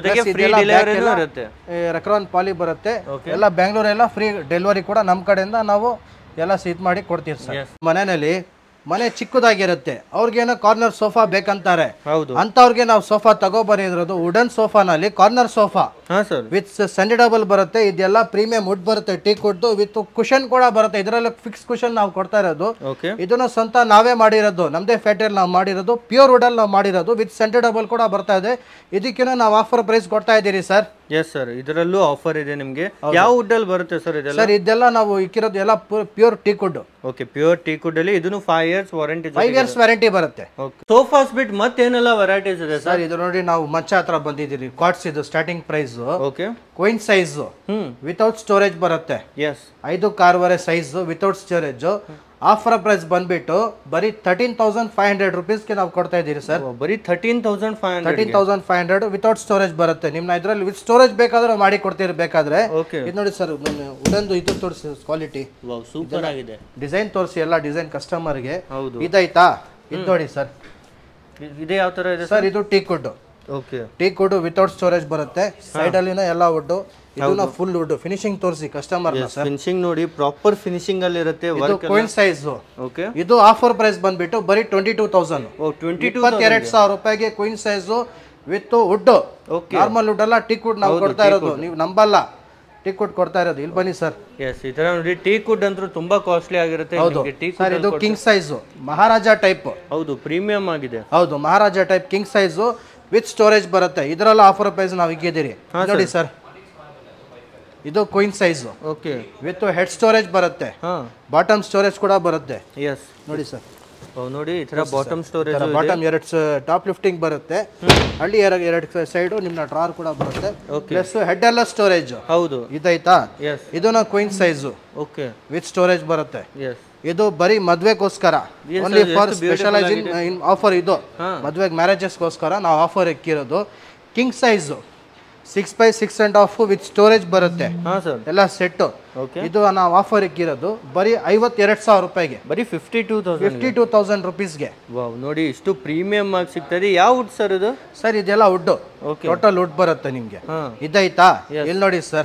ರೆಕ್ರಾನ್ ಪಾಲಿ ಬರುತ್ತೆ ಎಲ್ಲ ಬೆಂಗಳೂರೆಲ್ಲ ಫ್ರೀ ಡೆಲಿವರಿ ಕೂಡ ನಮ್ಮ ಕಡೆಯಿಂದ ನಾವು ಎಲ್ಲ ಇದ್ ಮಾಡಿ ಕೊಡ್ತೀವಿ ಸರ್ ಮನೆಯಲ್ಲಿ ಮನೆ ಚಿಕ್ಕದಾಗಿರುತ್ತೆ ಅವ್ರಿಗೇನೋ ಕಾರ್ನರ್ ಸೋಫಾ ಬೇಕಂತಾರೆ ಅಂತವ್ರಿಗೆ ನಾವು ಸೋಫಾ ತಗೋಬರಿರೋದು ವುಡನ್ ಸೋಫಾನಲ್ಲಿ ಕಾರ್ನರ್ ಸೋಫಾ ವಿತ್ ಸೆಂಡಿಡಬಲ್ ಬರುತ್ತೆ ಇದೆಲ್ಲ ಪ್ರೀಮಿಯಂ ವುಡ್ ಬರುತ್ತೆ ಟೀಕ್ ವುಡ್ ವಿತ್ ಕುಶನ್ ಕೂಡ ಬರುತ್ತೆ ಇದರಲ್ಲಿ ಫಿಕ್ಸ್ ಕುಶನ್ ನಾವು ಕೊಡ್ತಾ ಇರೋದು ಇದನ್ನ ಸ್ವಂತ ನಾವೇ ಮಾಡಿರೋದು ನಮ್ದೇ ಫ್ಯಾಕ್ಟರಿ ನಾವು ಮಾಡಿರೋದು ಪ್ಯೂರ್ ವುಡ್ ಅಲ್ಲಿ ನಾವು ಮಾಡಿರೋದು ವಿತ್ ಸೆಂಡಿಡಬಲ್ ಕೂಡ ಬರ್ತಾ ಇದೆ ಇದಕ್ಕೇನೋ ನಾವು ಆಫರ್ ಪ್ರೈಸ್ ಕೊಡ್ತಾ ಇದ್ದೀರಿ ಸರ್ ಎಸ್ ಸರ್ ಇದರಲ್ಲೂ ಆಫರ್ ಇದೆ ನಿಮಗೆ ಯಾವ ವುಡ್ ಅಲ್ಲಿ ಬರುತ್ತೆ ಸರ್ ಇದೆಲ್ಲ ಸರ್ ಇದೆಲ್ಲ ನಾವು ಇಕ್ಕಿರೋದು ಎಲ್ಲ pure teak wood okay pure teak wood ಅಲ್ಲಿ ಇದನ್ನು five years warranty five years warranty ಬರುತ್ತೆ ಸೋಫಾಸ್ ಬಿಟ್ ಮತ್ತೇನೆಲ್ಲ ವೆರೈಟೀಸ್ ಇದೆ ಸರ್ ಇದು ನೋಡಿ ನಾವು ಮಂಚ ಹತ್ರ ಬಂದಿದ್ದೀರಿ ಕಾಟ್ಸ್ ಇದು starting price okay queen size without storage ಬರುತ್ತೆ ಎಸ್ ಐದು ಕಾರುವರೆ size without storage offer price ಬಂದ್ಬಿಟ್ಟು ಬರೀ ತರ್ಟೀನ್ ತೌಸಂಡ್ ಫೈವ್ ಹಂಡ್ರೆಡ್ ರುಪೀಸ್ಗೆ ನಾವು ಕೊಡ್ತಾ ಇದ್ದೀರಿ ಸರ್ ಬರೀ thirteen thousand five hundred thirteen thousand five hundred without storage ಬರುತ್ತೆ ನಿಮ್ನ ಇದ್ರಲ್ಲಿ ವಿತ್ ಸ್ಟೋರೇಜ್ ಬೇಕಾದ್ರೆ ಮಾಡಿ ಕೊಡ್ತೀರಿ ಬೇಕಾದ್ರೆ ಇದು ನೋಡಿ ಸರ್ ಉಡಂದು ಇದು ತೋರಿಸಿ ಕ್ವಾಲಿಟಿ ಸೂಪರ್ ಆಗಿದೆ ಡಿಸೈನ್ ತೋರಿಸಿ ಎಲ್ಲ ಡಿಸೈನ್ ಕಸ್ಟಮರ್ಗೆ ಇದಾಯ್ತಾ ಇದು ನೋಡಿ ಸರ್ ಇದೆ ಯಾವ ತರ ಇದೆ ಸರ್ ಇದು teak wood okay teak wood without storage ಬರುತ್ತೆ ಸೈಡ್ ಅಲ್ಲಿನ ಎಲ್ಲ ವುಡ್ ಇದನ್ನ ಫುಲ್ ವುಡ್ ಫಿನಿಶಿಂಗ್ ತೋರಿಸಿ ಕಸ್ಟಮರ್ ಸರ್ ಫಿನಿಶಿಂಗ್ ನೋಡಿ ಪ್ರಾಪರ್ ಫಿನಿಶಿಂಗ್ ಅಲ್ಲಿ ಇರುತ್ತೆ ಇದು ಕ್ವೀನ್ ಸೈಜ್ ಓಕೆ ಇದು ಆಫರ್ ಪ್ರೈಸ್ ಬಂದ್ಬಿಟ್ಟು ಬರೀ ಟ್ವೆಂಟಿ ಟೂ ತೌಸಂಡ್ ಇಪ್ಪತ್ತೆರಡು ಸಾವಿರ ರೂಪಾಯಿಗೆ queen size with wood normal wood ಅಲ್ಲ ಟೀಕ್ ವುಡ್ ನಾವು ಕೊಡ್ತಾ ಇರೋದು ನೀವು ನಂಬಲ್ಲ ಟೀಕ್ ವುಡ್ ಕೊಡ್ತಾ ಇರೋದು ಇಲ್ಲಿ ಬನ್ನಿ ಸರ್ ಎಸ್ ಈ ತರ ನೋಡಿ ಟೀಕ್ ವುಡ್ ಅಂತೂ ತುಂಬಾ ಕಾಸ್ಟ್ಲಿ ಆಗಿರುತ್ತೆ ಸರ್ ಇದು ಕಿಂಗ್ ಸೈಜ್ ಮಹಾರಾಜ ಟೈಪ್ ಹೌದು ಪ್ರೀಮಿಯಂ ಆಗಿದೆ ಹೌದು Maharaja type king size with storage ಬರುತ್ತೆ ಇದರಲ್ಲ ಆಫರ್ ಪ್ರೈಸ್ ನಾವು ಇಕ್ಕಿದ್ದೀರಿ ನೋಡಿ ಸರ್ ಇದು queen size okay with head storage ಬರುತ್ತೆ ಬಾಟಮ್ ಸ್ಟೋರೇಜ್ ಕೂಡ ಬರುತ್ತೆ ಎಸ್ ನೋಡಿ ಸರ್ ನೋಡಿ ಈ ತರ ಬಾಟಮ್ ಸ್ಟೋರೇಜ್ ಬಾಟಮ್ ಎರಡು ಟಾಪ್ ಲಿಫ್ಟಿಂಗ್ ಬರುತ್ತೆ ಹಳ್ಳಿ ಎರಡು ಎರಡು ಸೈಡ್ ನಿಮ್ನ ಡ್ರಾರ್ ಕೂಡ ಬರುತ್ತೆ ಪ್ಲಸ್ ಹೆಡ್ ಎಲ್ಲ ಸ್ಟೋರೇಜ್ ಹೌದು ಇದಾಯ್ತಾ ಇದನ್ನ queen size okay with storage ಬರುತ್ತೆ ಎಸ್ ಇದು ಬರೀ ಮದ್ವೆಗೋಸ್ಕರ only for specialising in offer ಇದು ಮದ್ವೆಗೆ ಮ್ಯಾರೇಜಸ್ಗೋಸ್ಕರ ನಾವು ಆಫರ್ ಇಕ್ಕಿರೋದು king size six by six and half with storage ಬರುತ್ತೆ ಎಲ್ಲ ಸೆಟ್ ಇದು ನಾವು ಆಫರ್ ಇಕ್ಕಿರೋದು ಬರೀ ಐವತ್ತೆರಡು ಸಾವಿರ ರೂಪಾಯಿಗೆ ಬರೀ fifty two thousand fifty two thousand ರುಪೀಸ್ಗೆ ನೋಡಿ ಇಷ್ಟು ಪ್ರೀಮಿಯಂ ಆಗಿ ಸಿಗ್ತದೆ ಯಾವ ವುಡ್ ಸರ್ ಇದು ಸರ್ ಇದೆಲ್ಲ ವುಡ್ ಟೋಟಲ್ ವುಡ್ ಬರುತ್ತೆ ನಿಮ್ಗೆ ಇದಾಯ್ತಾ ಇಲ್ಲಿ ನೋಡಿ ಸರ್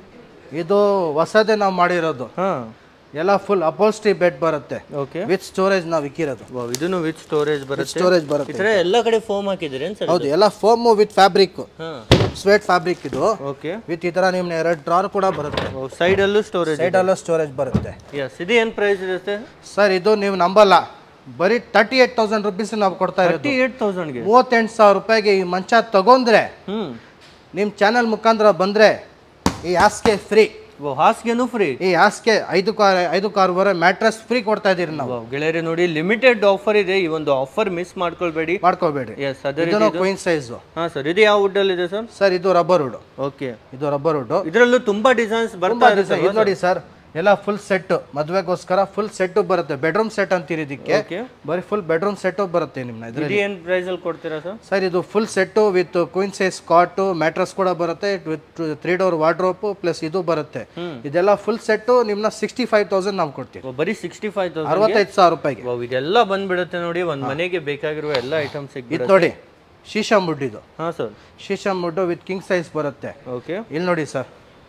ಇದು ಹೊಸದೇ ನಾವು ಮಾಡಿರೋದು ಎಲ್ಲ ಫುಲ್ ಅಪೋಲ್ಸ್ಟ್ರಿ ಬೆಡ್ ಬರುತ್ತೆ ವಿತ್ ಸ್ಟೋರೇಜ್ ನಾವು ಇಕ್ಕಿರೋದು ಇದನ್ನು ವಿತ್ ಸ್ಟೋರೇಜ್ ಬರುತ್ತೆ ಸ್ಟೋರೇಜ್ ಬರುತ್ತೆ ಎಲ್ಲ ಕಡೆ ಫೋಮ್ ಹಾಕಿದ್ರಿ ಹೌದು ಎಲ್ಲ foam with fabric suede fabric ಇದು ವಿತ್ ಈ ತರ ನಿಮ್ನ ಎರಡು ಡ್ರಾರ್ ಕೂಡ ಬರುತ್ತೆ ಸೈಡ್ ಅಲ್ಲೂ ಸ್ಟೋರೇಜ್ ಸೈಡ್ ಅಲ್ಲೂ ಸ್ಟೋರೇಜ್ ಬರುತ್ತೆ ಎಸ್ ಇದು ಏನ್ ಪ್ರೈಸ್ ಇರುತ್ತೆ ಸರ್ ಇದು ನೀವು ನಂಬಲ್ಲ ಬರೀ ತರ್ಟಿ ಏಟ್ ತೌಸಂಡ್ ರುಪೀಸ್ ನಾವು ಕೊಡ್ತಾ ಇರೋದು ಏಟ್ ತೌಸಂಡ್ ಮೂವತ್ತೆಂಟು ಸಾವಿರ ರೂಪಾಯಿಗೆ ಈ ಮಂಚ ತಗೊಂಡ್ರೆ ನಿಮ್ ಚಾನಲ್ ಮುಖಾಂತರ ಬಂದ್ರೆ ಈ ಹಾಸಿಗೆ ಫ್ರೀ ಹಾಸಿಗೆನೂ ಫ್ರೀ ಈ ಹಾಸಿಗೆ ಐದು ಕಾರ್ ಐದು ಕಾರುವರೆ ಮ್ಯಾಟ್ರೆಸ್ ಫ್ರೀ ಕೊಡ್ತಾ ಇದೀರಿ ನಾವು ಗೆಳೆಯರೆ ನೋಡಿ ಲಿಮಿಟೆಡ್ ಆಫರ್ ಇದೆ ಈ ಒಂದು ಆಫರ್ ಮಿಸ್ ಮಾಡ್ಕೊಳ್ಬೇಡಿ ಮಾಡ್ಕೋಬೇಡಿ ಎಸ್ ಅದೇ ಕ್ವೀನ್ ಸೈಜ್ ಹಾ ಸರ್ ಇದು ಯಾವ ವುಡ್ ಅಲ್ಲಿ ಇದೆ ಸರ್ ಸರ್ ಇದು ರಬ್ಬರ್ ವುಡ್ ಓಕೆ ಇದು ರಬ್ಬರ್ ವುಡ್ ಇದರಲ್ಲೂ ತುಂಬಾ ಡಿಸೈನ್ಸ್ ಬರ್ತಾ ಇದೆ ನೋಡಿ ಸರ್ ಎಲ್ಲ ಫುಲ್ ಸೆಟ್ ಮದುವೆಗೋಸ್ಕರ ಫುಲ್ ಸೆಟ್ ಬರುತ್ತೆ ಬೆಡ್ರೂಮ್ ಸೆಟ್ ಅಂತೀರಿ ಇದಕ್ಕೆ ಬರೀ ಫುಲ್ ಬೆಡ್ರೂಮ್ ಸೆಟ್ ಬರುತ್ತೆ ನಿಮ್ನ ಇದರಲ್ಲಿ ಏನು ಪ್ರೈಸ್ ಅಲ್ಲಿ ಕೊಡ್ತೀರಾ ಸರ್ ಸರ್ ಇದು full set with queen size cot mattress ಕೂಡ ಬರುತ್ತೆ with three door wardrobe plus ಇದು ಬರುತ್ತೆ ಇದೆಲ್ಲ ಫುಲ್ ಸೆಟ್ ನಿಮ್ನ ಸಿಕ್ಸ್ಟಿ ಫೈವ್ ತೌಸಂಡ್ ನಾವು ಕೊಡ್ತೀವಿ ಬರೀ ಸಿಕ್ಸ್ಟಿ ಫೈವ್ ತೌಸಂಡ್ ಅರವತ್ತೈದು ಸಾವಿರ ರೂಪಾಯಿಗೆ ಇದೆಲ್ಲ ಬಂದ್ಬಿಡುತ್ತೆ ನೋಡಿ ಒಂದ್ ಮನೆಗೆ ಬೇಕಾಗಿರುವ ಎಲ್ಲ ಐಟಮ್ಸ್ ಇದು ನೋಡಿ ಶೀಶಮ್ ವುಡ್ ಇದು ಹಾ sir sheesham wood with king size ಬರುತ್ತೆ ಓಕೆ ಇಲ್ಲಿ ನೋಡಿ ಸರ್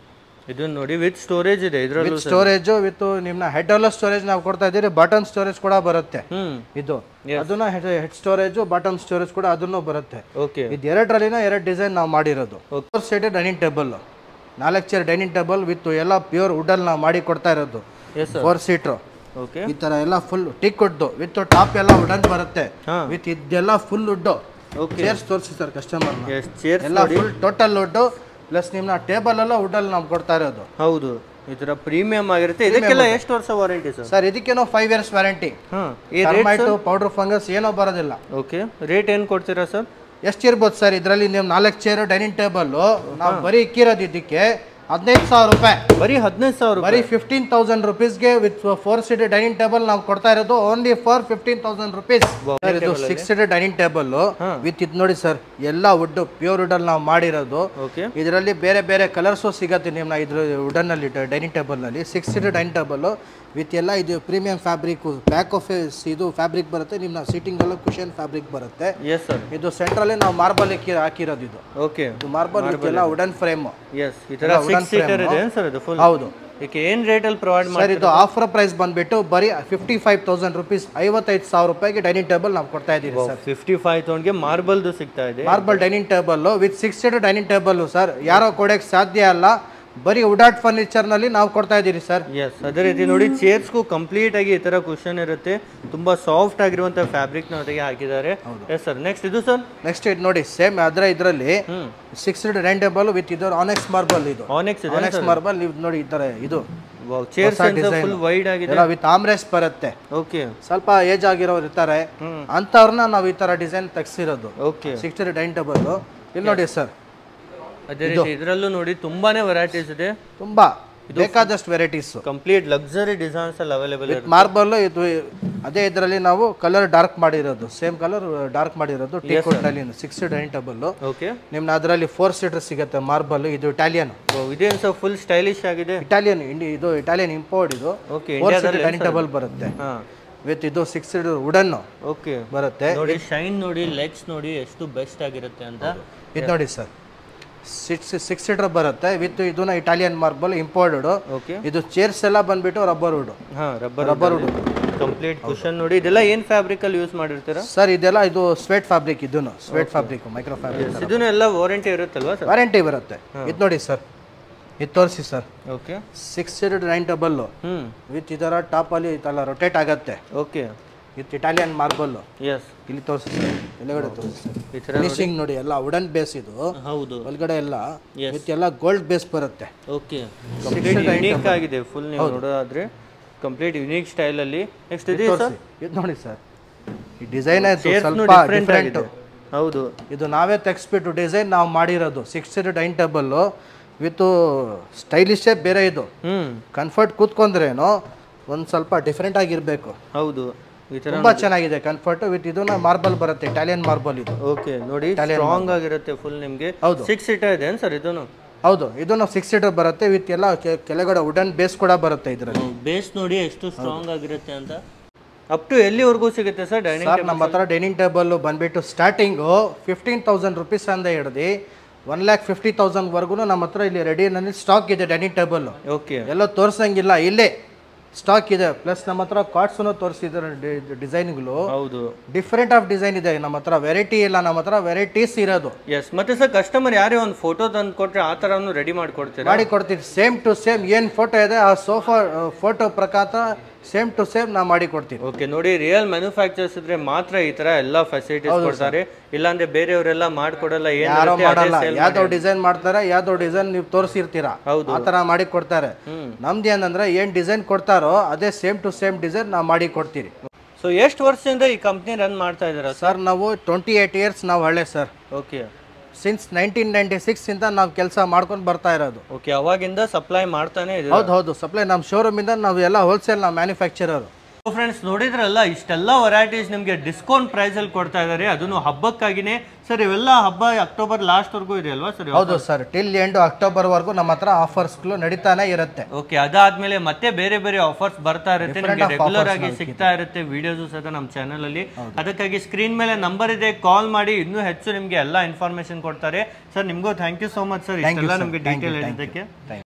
ಇದು ನೋಡಿ ವಿತ್ ಸ್ಟೋರೇಜ್ ಇದೆ ಇದರಲ್ಲಿ ಸ್ಟೋರೇಜ್ ವಿತ್ ನಿಮ್ನ ಹೆಡ್ ಎಲ್ಲ ಸ್ಟೋರೇಜ್ ನಾವು ಕೊಡ್ತಾ ಇದೀವಿ ಬಾಟಮ್ ಸ್ಟೋರೇಜ್ ಕೂಡ ಬರುತ್ತೆ ಇದು ಅದನ್ನ ಹೆಡ್ ಸ್ಟೋರೇಜ್ ಬಾಟಮ್ ಸ್ಟೋರೇಜ್ ಕೂಡ ಅದನ್ನು ಬರುತ್ತೆ ಇದು ಎರಡರಲ್ಲಿನ ಎರಡು ಡಿಸೈನ್ ನಾವು ಮಾಡಿರೋದು ಫೋರ್ ಸೀಟೆಡ್ ಡೈನಿಂಗ್ ಟೇಬಲ್ ನಾಲ್ಕು ಚೇರ್ ಡೈನಿಂಗ್ ಟೇಬಲ್ ವಿತ್ ಎಲ್ಲ ಪ್ಯೂರ್ ವುಡ್ ಅಲ್ಲಿ ನಾವು ಮಾಡಿ ಕೊಡ್ತಾ ಇರೋದು ಫೋರ್ ಸೀಟರ್ ಈ ತರ ಎಲ್ಲ full teak wood with top ಎಲ್ಲ ವುಡನ್ ಬರುತ್ತೆ ವಿತ್ ಇದೆಲ್ಲ ಫುಲ್ ವುಡ್ ಚೇರ್ಸ್ ತೋರಿಸಿ ಸರ್ ಕಸ್ಟಮರ್ ಎಲ್ಲ ಫುಲ್ ಟೋಟಲ್ ವುಡ್ ಪ್ಲಸ್ ನಿಮ್ನ ಟೇಬಲ್ ಎಲ್ಲ ವುಡ್ ಅಲ್ಲಿ ನಾವು ಕೊಡ್ತಾ ಇರೋದು ಹೌದು ಈ ತರ ಪ್ರೀಮಿಯಂ ಆಗಿರುತ್ತೆ ಇದಕ್ಕೆಲ್ಲ ಎಷ್ಟು ವರ್ಷ ವಾರಂಟಿ ಸರ್ ಸರ್ ಇದಕ್ಕೇನೋ five years warranty powder fungus ಏನೋ ಬರೋದಿಲ್ಲ ಓಕೆ ರೇಟ್ ಏನ್ ಕೊಡ್ತೀರಾ ಸರ್ ಎಷ್ಟಿರ್ಬೋದು ಸರ್ ಇದರಲ್ಲಿ ನೀವು ನಾಲ್ಕು ಚೇರ್ ಡೈನಿಂಗ್ ಟೇಬಲ್ ನಾವು ಬರೀ ಇಕ್ಕಿರೋದು ಇದಕ್ಕೆ ಹದಿನೈದು ಸಾವಿರ ರೂಪಾಯಿ, ಬರೀ ಹದಿನೈದು ಸಾವಿರ ಬರೀ ಫಿಫ್ಟೀನ್ ತೌಸಂಡ್ ರುಪೀಸ್ಗೆ with four seated dining table ನಾವು ಕೊಡ್ತಾ ಇರೋದು only for fifteen thousand rupees. ಇದು six seated dining table with ಇದು ನೋಡಿ ಸರ್, ಎಲ್ಲ ವುಡ್ ಪ್ಯೂರ್ ವುಡ್ ಅಲ್ಲಿ ನಾವು ಮಾಡಿರೋದು. ಇದರಲ್ಲಿ ಬೇರೆ ಬೇರೆ ಕಲರ್ಸು ಸಿಗತ್ತೆ ನಿಮ್ಮ ಇದ್ರ ವುಡನ್ ಅಲ್ಲಿ ಡೈನಿಂಗ್ ಟೇಬಲ್ ನಲ್ಲಿ. Six seated dining table with ಎಲ್ಲ ಇದು ಪ್ರೀಮಿಯಂ ಫ್ಯಾಬ್ರಿಕ್, ಬ್ಯಾಕ್ ಆಫ್ ಇದು ಫ್ಯಾಬ್ರಿಕ್ ಬರುತ್ತೆ, ನಿಮ್ಮ ಸೀಟಿಂಗ್ ಎಲ್ಲ ಕುಷನ್ ಫ್ಯಾಬ್ರಿಕ್ ಬರುತ್ತೆ. ಇದು ಸೆಂಟ್ರಲ್ಲಿ ನಾವು ಮಾರ್ಬಲ್ ಹಾಕಿರೋದು. ಇದು ಓಕೆ, ಇದು ಮಾರ್ಬಲ್ ಎಲ್ಲ ವುಡನ್ ಫ್ರೇಮ್. ಎಸ್, ಈ ತರ ಸಿಕ್ಸ್ ಸೀಟರ್ ಇದೆ ಸರ್ ಇದು ಫುಲ್. ಹೌದು. ಇದಕ್ಕೆ ಏನ್ ರೇಟ್ ಅಲ್ಲಿ ಪ್ರೊವೈಡ್ ಮಾಡ್ತಾರೆ ಸರ್? ಇದು ಆಫರ್ ಪ್ರೈಸ್ ಬಂದ್ಬಿಟ್ಟು ಬರೀ ಫಿಫ್ಟಿ ಫೈವ್ ತೌಸಂಡ್ ರುಪೀಸ್, ಐವತ್ತೈದು ಸಾವಿರ ರೂಪಾಯಿಗೆ ಡೈನಿಂಗ್ ಟೇಬಲ್ ನಾವು ಕೊಡ್ತಾ ಇದ್ದೀವಿ ಸರ್. ಫಿಫ್ಟಿ ಫೈವ್ ತೌಸಂಡ್ಗೆ ಮಾರ್ಬಲ್ದು ಸಿಗ್ತಾ ಇದೆ, marble dining table with six seater dining table sir. ಯಾರೋ ಕೊಡಕ್ಕೆ ಸಾಧ್ಯ ಅಲ್ಲ, ಬರೀ ವುಡಾಟ್ ಫರ್ನಿಚರ್ ನಲ್ಲಿ ನಾವು ಕೊಡ್ತಾ ಇದ್ದೀರಿ ಸರ್. ಎಸ್, ಅದೇ ರೀತಿ ನೋಡಿ ಚೇರ್ಸ್ಗೂ ಕಂಪ್ಲೀಟ್ ಆಗಿ ಈ ತರ ಕುಷನ್ ಇರುತ್ತೆ, ತುಂಬಾ ಸಾಫ್ಟ್ ಆಗಿರುವಂತ ಫ್ಯಾಬ್ರಿಕ್ ನ ಜೊತೆಗೆ ಹಾಕಿದ್ದಾರೆ. ಎಸ್ ಸರ್, ನೆಕ್ಸ್ಟ್ ಇದು ಸರ್. ನೆಕ್ಸ್ಟ್ ಇದು ನೋಡಿ, ಸೇಮ್ ಅದ್ರ ಇದರಲ್ಲಿ six seater dining table with ಇದು ಆನೆಕ್ಸ್ ಮಾರ್ಬಲ್. ಇದು ಆನೆಕ್ಸ್ ಆನೆಕ್ಸ್ ಮಾರ್ಬಲ್ ನೀವು ನೋಡಿ ಈ ತರ. ಇದು ಚೇರ್ಸ್ ಫುಲ್ ವೈಡ್ ಆಗಿದೆ, ವಿತ್ ಆಮ್ರೆಸ್ಟ್ ಬರುತ್ತೆ. ಓಕೆ, ಸ್ವಲ್ಪ ಏಜ್ ಆಗಿರೋರು ಇರ್ತಾರೆ, ಅಂತವ್ರನ್ನ ನಾವು ಈ ತರ ಡಿಸೈನ್ ತೆಗ್ಸಿರೋದು. Okay, six seater dining table ಇಲ್ಲಿ ನೋಡಿ ಸರ್. ಅದೇ ರೀತಿ ಇದರಲ್ಲೂ ನೋಡಿ ತುಂಬಾನೇ ವೆರೈಟೀಸ್ ಇದೆ, ತುಂಬಾ ಬೇಕಾದಷ್ಟು ವೆರೈಟೀಸ್, ಕಂಪ್ಲೀಟ್ ಲಕ್ಸರಿ ಡಿಸೈನ್ಸ್ ಅಲ್ಲಿ ಅವೈಲೇಬಲ್ ಇದೆ. ಮಾರ್ಬಲ್ ಇದು ಅದೇ ಇದರಲ್ಲಿ ನಾವು ಕಲರ್ ಡಾರ್ಕ್ ಮಾಡಿರೋದು, ಸೇಮ್ ಕಲರ್ ಡಾರ್ಕ್ ಮಾಡಿರೋದು ಟೀಕೋಟ್ ನಲ್ಲಿ ಸಿಕ್ಸ್ ಡೈನಿಂಗ್ ಟೇಬಲ್. ಓಕೆ, ನಿಮ್ನ ಅದರಲ್ಲಿ ಫೋರ್ ಸೀಟರ್ ಸಿಗುತ್ತೆ ಮಾರ್ಬಲ್. ಇದು ಇಟಾಲಿಯನ್, ಇದೇನು ಸರ್ ಫುಲ್ ಸ್ಟೈಲಿಶ್ ಆಗಿದೆ. ಇಟಾಲಿಯನ್, ಇದು ಇಟಾಲಿಯನ್ ಇಂಪೋರ್ಟ್. ಇದು ಫೋರ್ ಸೀಟರ್ ಡೈನಿಂಗ್ ಟೇಬಲ್ ಬರುತ್ತೆ ವಿತ್ ಇದು ಸಿಕ್ಸ್ ಸೀಟರ್ ವುಡನ್ ಓಕೆ ಬರುತ್ತೆ. ನೋಡಿ ಶೈನ್ ನೋಡಿ, ಲೆಗ್ಸ್ ನೋಡಿ ಎಷ್ಟು ಬೆಸ್ಟ್ ಆಗಿರುತ್ತೆ ಅಂತ. ಇದು ನೋಡಿ ಸರ್, ಸಿಕ್ಸ್ ಸಿಕ್ಸ್ ಸೀಟರ್ ಬರುತ್ತೆ ವಿತ್ ಇದನ್ನ ಇಟಾಲಿಯನ್ ಮಾರ್ಬಲ್ ಇಂಪೋರ್ಟೆಡ್. ಇದು ಚೇರ್ಸ್ ಎಲ್ಲ ಬಂದ್ಬಿಟ್ಟು ರಬ್ಬರ್ ವುಡ್. ಹಾ, rubber rubber wood complete cushion ನೋಡಿ. ಇದೆಲ್ಲ ಏನ್ ಫ್ಯಾಬ್ರಿಕ್ ಅಲ್ಲಿ ಯೂಸ್ ಮಾಡಿರ್ತೀರಾ ಸರ್? ಇದೆಲ್ಲ ಇದು ಸ್ವೆಟ್ ಫ್ಯಾಬ್ರಿಕ್. ಇದನ್ನು ಸ್ವೆಟ್ ಫ್ಯಾಬ್ರಿಕ್, ಮೈಕ್ರೋ ಫ್ಯಾಬ್ರಿಕ್. ಇದನ್ನ ಎಲ್ಲ ವಾರಂಟಿ ಇರುತ್ತಲ್ವಾ ಸರ್? ವಾರಂಟಿ ಬರುತ್ತೆ. ಇದು ನೋಡಿ ಸರ್, ಇದು ತೋರಿಸಿ sir. Okay, six seater dining table with ಇದರ ಟಾಪ್ ಅಲ್ಲಿ ಇದೆಲ್ಲ ರೊಟೇಟ್ ಆಗುತ್ತೆ. Okay, with Italian marble. Yes, ಇಲ್ಲಿ ತೋರಿಸಿ ಸರ್, ಎಲ್ಲಗಡೆ ತೋರಿಸಿ ಸರ್. ಫಿನಿಶಿಂಗ್ ನೋಡಿ, ಎಲ್ಲ ವುಡನ್ ಬೇಸ್. ಇದು ಹೌದು, ಒಳಗಡೆ ಎಲ್ಲ ವಿತ್ ಎಲ್ಲ ಗೋಲ್ಡ್ ಬೇಸ್ ಬರುತ್ತೆ. ಓಕೆ, ಕಂಪ್ಲೀಟ್ ಯೂನಿಕ್ ಆಗಿದೆ ಫುಲ್. ನೀವು ನೋಡೋದಾದ್ರೆ ಕಂಪ್ಲೀಟ್ ಯೂನಿಕ್ ಸ್ಟೈಲ್ ಅಲ್ಲಿ. ನೆಕ್ಸ್ಟ್ ಇದೆ ಸರ್, ಇದು ನೋಡಿ ಸರ್, ಈ ಡಿಸೈನ್ ಸ್ವಲ್ಪ ಡಿಫರೆಂಟ್. ಹೌದು, ಇದು ನಾವೇ ತೆಗ್ಸ್ಬಿಟ್ಟು ಡಿಸೈನ್ ನಾವು ಮಾಡಿರೋದು. Six seater dining table with ಸ್ಟೈಲಿಶೇ ಬೇರೆ. ಇದು ಕಂಫರ್ಟ್ ಕೂತ್ಕೊಂಡ್ರೇನು ಒಂದು ಸ್ವಲ್ಪ ಡಿಫರೆಂಟ್ ಆಗಿರ್ಬೇಕು. ಹೌದು, ತುಂಬಾ ಚೆನ್ನಾಗಿದೆ ಕಂಫರ್ಟ್. ವಿತ್ ಇದನ್ನ ಮಾರ್ಬಲ್ ಬರುತ್ತೆ, ಇಟಾಲಿಯನ್ ಮಾರ್ಬಲ್. ಇದು ಓಕೆ, ನೋಡಿ ಸ್ಟ್ರಾಂಗ್ ಆಗಿರುತ್ತೆ ಫುಲ್ ನಿಮಗೆ. ಹೌದು, ಸಿಕ್ಸ್ ಸೀಟರ್ ಇದೆ ಸರ್ ಇದನ್ನು? ಹೌದು, ಇದನ್ನು ಸಿಕ್ಸ್ ಸೀಟರ್ ಬರುತ್ತೆ ವಿತ್ ಎಲ್ಲ ಕೆಳಗಡೆ ವುಡನ್ ಬೇಸ್ ಕೂಡ ಬರುತ್ತೆ. ಇದರಲ್ಲಿ ಬೇಸ್ ನೋಡಿ ಎಷ್ಟು ಸ್ಟ್ರಾಂಗ್ ಆಗಿರುತ್ತೆ ಅಂತ. ಅಪ್ ಟು ಎಲ್ಲಿವರೆಗೂ ಸಿಗುತ್ತೆ ಸರ್ ಡೈನಿಂಗ್ ಟೇಬಲ್? ನಮ್ಮ ಹತ್ರ ಡೈನಿಂಗ್ ಟೇಬಲ್ ಬಂದ್ಬಿಟ್ಟು ಸ್ಟಾರ್ಟಿಂಗು ಫಿಫ್ಟೀನ್ ತೌಸಂಡ್ ರುಪೀಸ್ ಅಂದ ಹಿಡಿದು ಒನ್ ಲ್ಯಾಕ್ ಫಿಫ್ಟಿ ತೌಸಂಡ್ ವರ್ಗು ನಮ್ಮ ಹತ್ರ ಇಲ್ಲಿ ರೆಡಿನಲ್ಲಿ ಸ್ಟಾಕ್ ಇದೆ ಡೈನಿಂಗ್ ಟೇಬಲ್. ಓಕೆ, ಎಲ್ಲೋ ತೋರ್ಸಂಗಿಲ್ಲ, ಇಲ್ಲೇ ಸ್ಟಾಕ್ ಇದೆ. ಪ್ಲಸ್ ನಮ್ಮ ಹತ್ರ ಕಾರ್ಡ್ಸನ್ನು ತೋರಿಸಿದ್ದಾರೆ, ಡಿಸೈನ್ಗಳು. ಹೌದು, ಡಿಫರೆಂಟ್ ಆಫ್ ಡಿಸೈನ್ ಇದೆ ನಮ್ಮ ಹತ್ರ. ವೆರೈಟಿ ಇಲ್ಲ, ನಮ್ಮ ಹತ್ರ ವೆರೈಟೀಸ್ ಇರೋದು. ಎಸ್, ಮತ್ತೆ ಸರ್ ಕಸ್ಟಮರ್ ಯಾರೇ ಒಂದು ಫೋಟೋ ತಂದು ಕೊಟ್ರೆ ಆ ಥರನು ರೆಡಿ ಮಾಡಿಕೊಡ್ತೀರಾ? ಮಾಡಿ ಕೊಡ್ತೀವಿ. ಸೇಮ್ ಟು ಸೇಮ್ ಏನು ಫೋಟೋ ಇದೆ ಆ ಸೋಫಾ ಫೋಟೋ ಪ್ರಕಾರ ಸೇಮ್ ಟು ಸೇಮ್ ನಾವು ಮಾಡಿ ಕೊಡ್ತೀವಿ. ಓಕೆ, ನೋಡಿ ರಿಯಲ್ ಮ್ಯಾನುಫ್ಯಾಕ್ಚರ್ಸ್ ಇದ್ರೆ ಮಾತ್ರ ಈ ತರ ಎಲ್ಲ ಫೆಸಿಲಿಟೀಸ್ ಕೊಡ್ತಾರೆ, ಇಲ್ಲಾಂದ್ರೆ ಬೇರೆಯವರೆಲ್ಲ ಮಾಡ್ಕೊಡಲ್ಲ. ಯಾರೋ ಮಾಡಲ್ಲ, ಯಾವ್ದೋ ಡಿಸೈನ್ ಮಾಡ್ತಾರೆ, ಯಾವ್ದೋ ಡಿಸೈನ್ ನೀವು ತೋರಿಸಿರ್ತೀರಾ, ಆ ತರ ಮಾಡಿ ಕೊಡ್ತಾರೆ. ನಮ್ದು ಏನಂದ್ರೆ ಏನ್ ಡಿಸೈನ್ ಕೊಡ್ತಾರೋ ಅದೇ ಸೇಮ್ ಟು ಸೇಮ್ ಡಿಸೈನ್ ನಾವು ಮಾಡಿ ಕೊಡ್ತೀವಿ. ಸೊ ಎಷ್ಟು ವರ್ಷದಿಂದ ಈ ಕಂಪ್ನಿ ರನ್ ಮಾಡ್ತಾ ಇದ್ದೀರಾ ಸರ್? ನಾವು ಟ್ವೆಂಟಿ ಏಟ್ ಇಯರ್ಸ್ ನಾವು ಹಳೆ sir. Okay, since nineteen ninety six ಇಂದ ನಾವು ಕೆಲಸ ಮಾಡ್ಕೊಂಡು ಬರ್ತಾ ಇರೋದು. ಓಕೆ, ಅವಾಗಿಂದ ಸಪ್ಲೈ ಮಾಡ್ತಾನೆ ಇದೆ? ಹೌದು ಹೌದು, ಸಪ್ಲೈ ನಮ್ಮ ಶೋರೂಮ್ ಇಂದ ನಾವು ಎಲ್ಲ ಹೋಲ್ಸೇಲ್ ನಾವು ಮ್ಯಾನುಫ್ಯಾಕ್ಚರರ್. ಫ್ರೆಂಡ್ಸ್ ನೋಡಿದ್ರಲ್ಲ, ಇಷ್ಟೆಲ್ಲ ವೆರೈಟೀಸ್ ನಿಮಗೆ ಡಿಸ್ಕೌಂಟ್ ಪ್ರೈಸ್ ಅಲ್ಲಿ ಕೊಡ್ತಾ ಇದ್ದಾರೆ, ಅದನ್ನು ಹಬ್ಬಕ್ಕಾಗಿನೇ. ಸರ್ ಇವೆಲ್ಲ ಹಬ್ಬ ಅಕ್ಟೋಬರ್ ಲಾಸ್ಟ್ ವರ್ಗೂ ಇದೆ ಅಲ್ವಾ ಸರ್? ಹೌದು ಸರ್, ಟಿಲ್ ಎಂಡ್ ಅಕ್ಟೋಬರ್ ವರ್ಗೂ ನಮ್ಮ ಹತ್ರ ಆಫರ್ಸ್ಗಳು ನಡೀತಾನೆ ಇರುತ್ತೆ. ಓಕೆ, ಅದಾದ್ಮೇಲೆ ಮತ್ತೆ ಬೇರೆ ಬೇರೆ ಆಫರ್ಸ್ ಬರ್ತಾ ಇರುತ್ತೆ, ನಿಮಗೆ ರೆಗ್ಯುಲರ್ ಆಗಿ ಸಿಗ್ತಾ ಇರುತ್ತೆ ವಿಡಿಯೋಸ್ ಸಹ ನಮ್ಮ ಚಾನಲ್ ಅಲ್ಲಿ. ಅದಕ್ಕಾಗಿ ಸ್ಕ್ರೀನ್ ಮೇಲೆ ನಂಬರ್ ಇದೆ, ಕಾಲ್ ಮಾಡಿ, ಇನ್ನೂ ಹೆಚ್ಚು ನಿಮಗೆ ಎಲ್ಲ ಇನ್ಫಾರ್ಮೇಶನ್ ಕೊಡ್ತಾರೆ. ಸರ್ ನಿಮಗೂ thank you so much sir, ಇಷ್ಟೆಲ್ಲ ನಮಗೆ ಡೀಟೇಲ್ ಹೇಳಿದ್ದಕ್ಕೆ.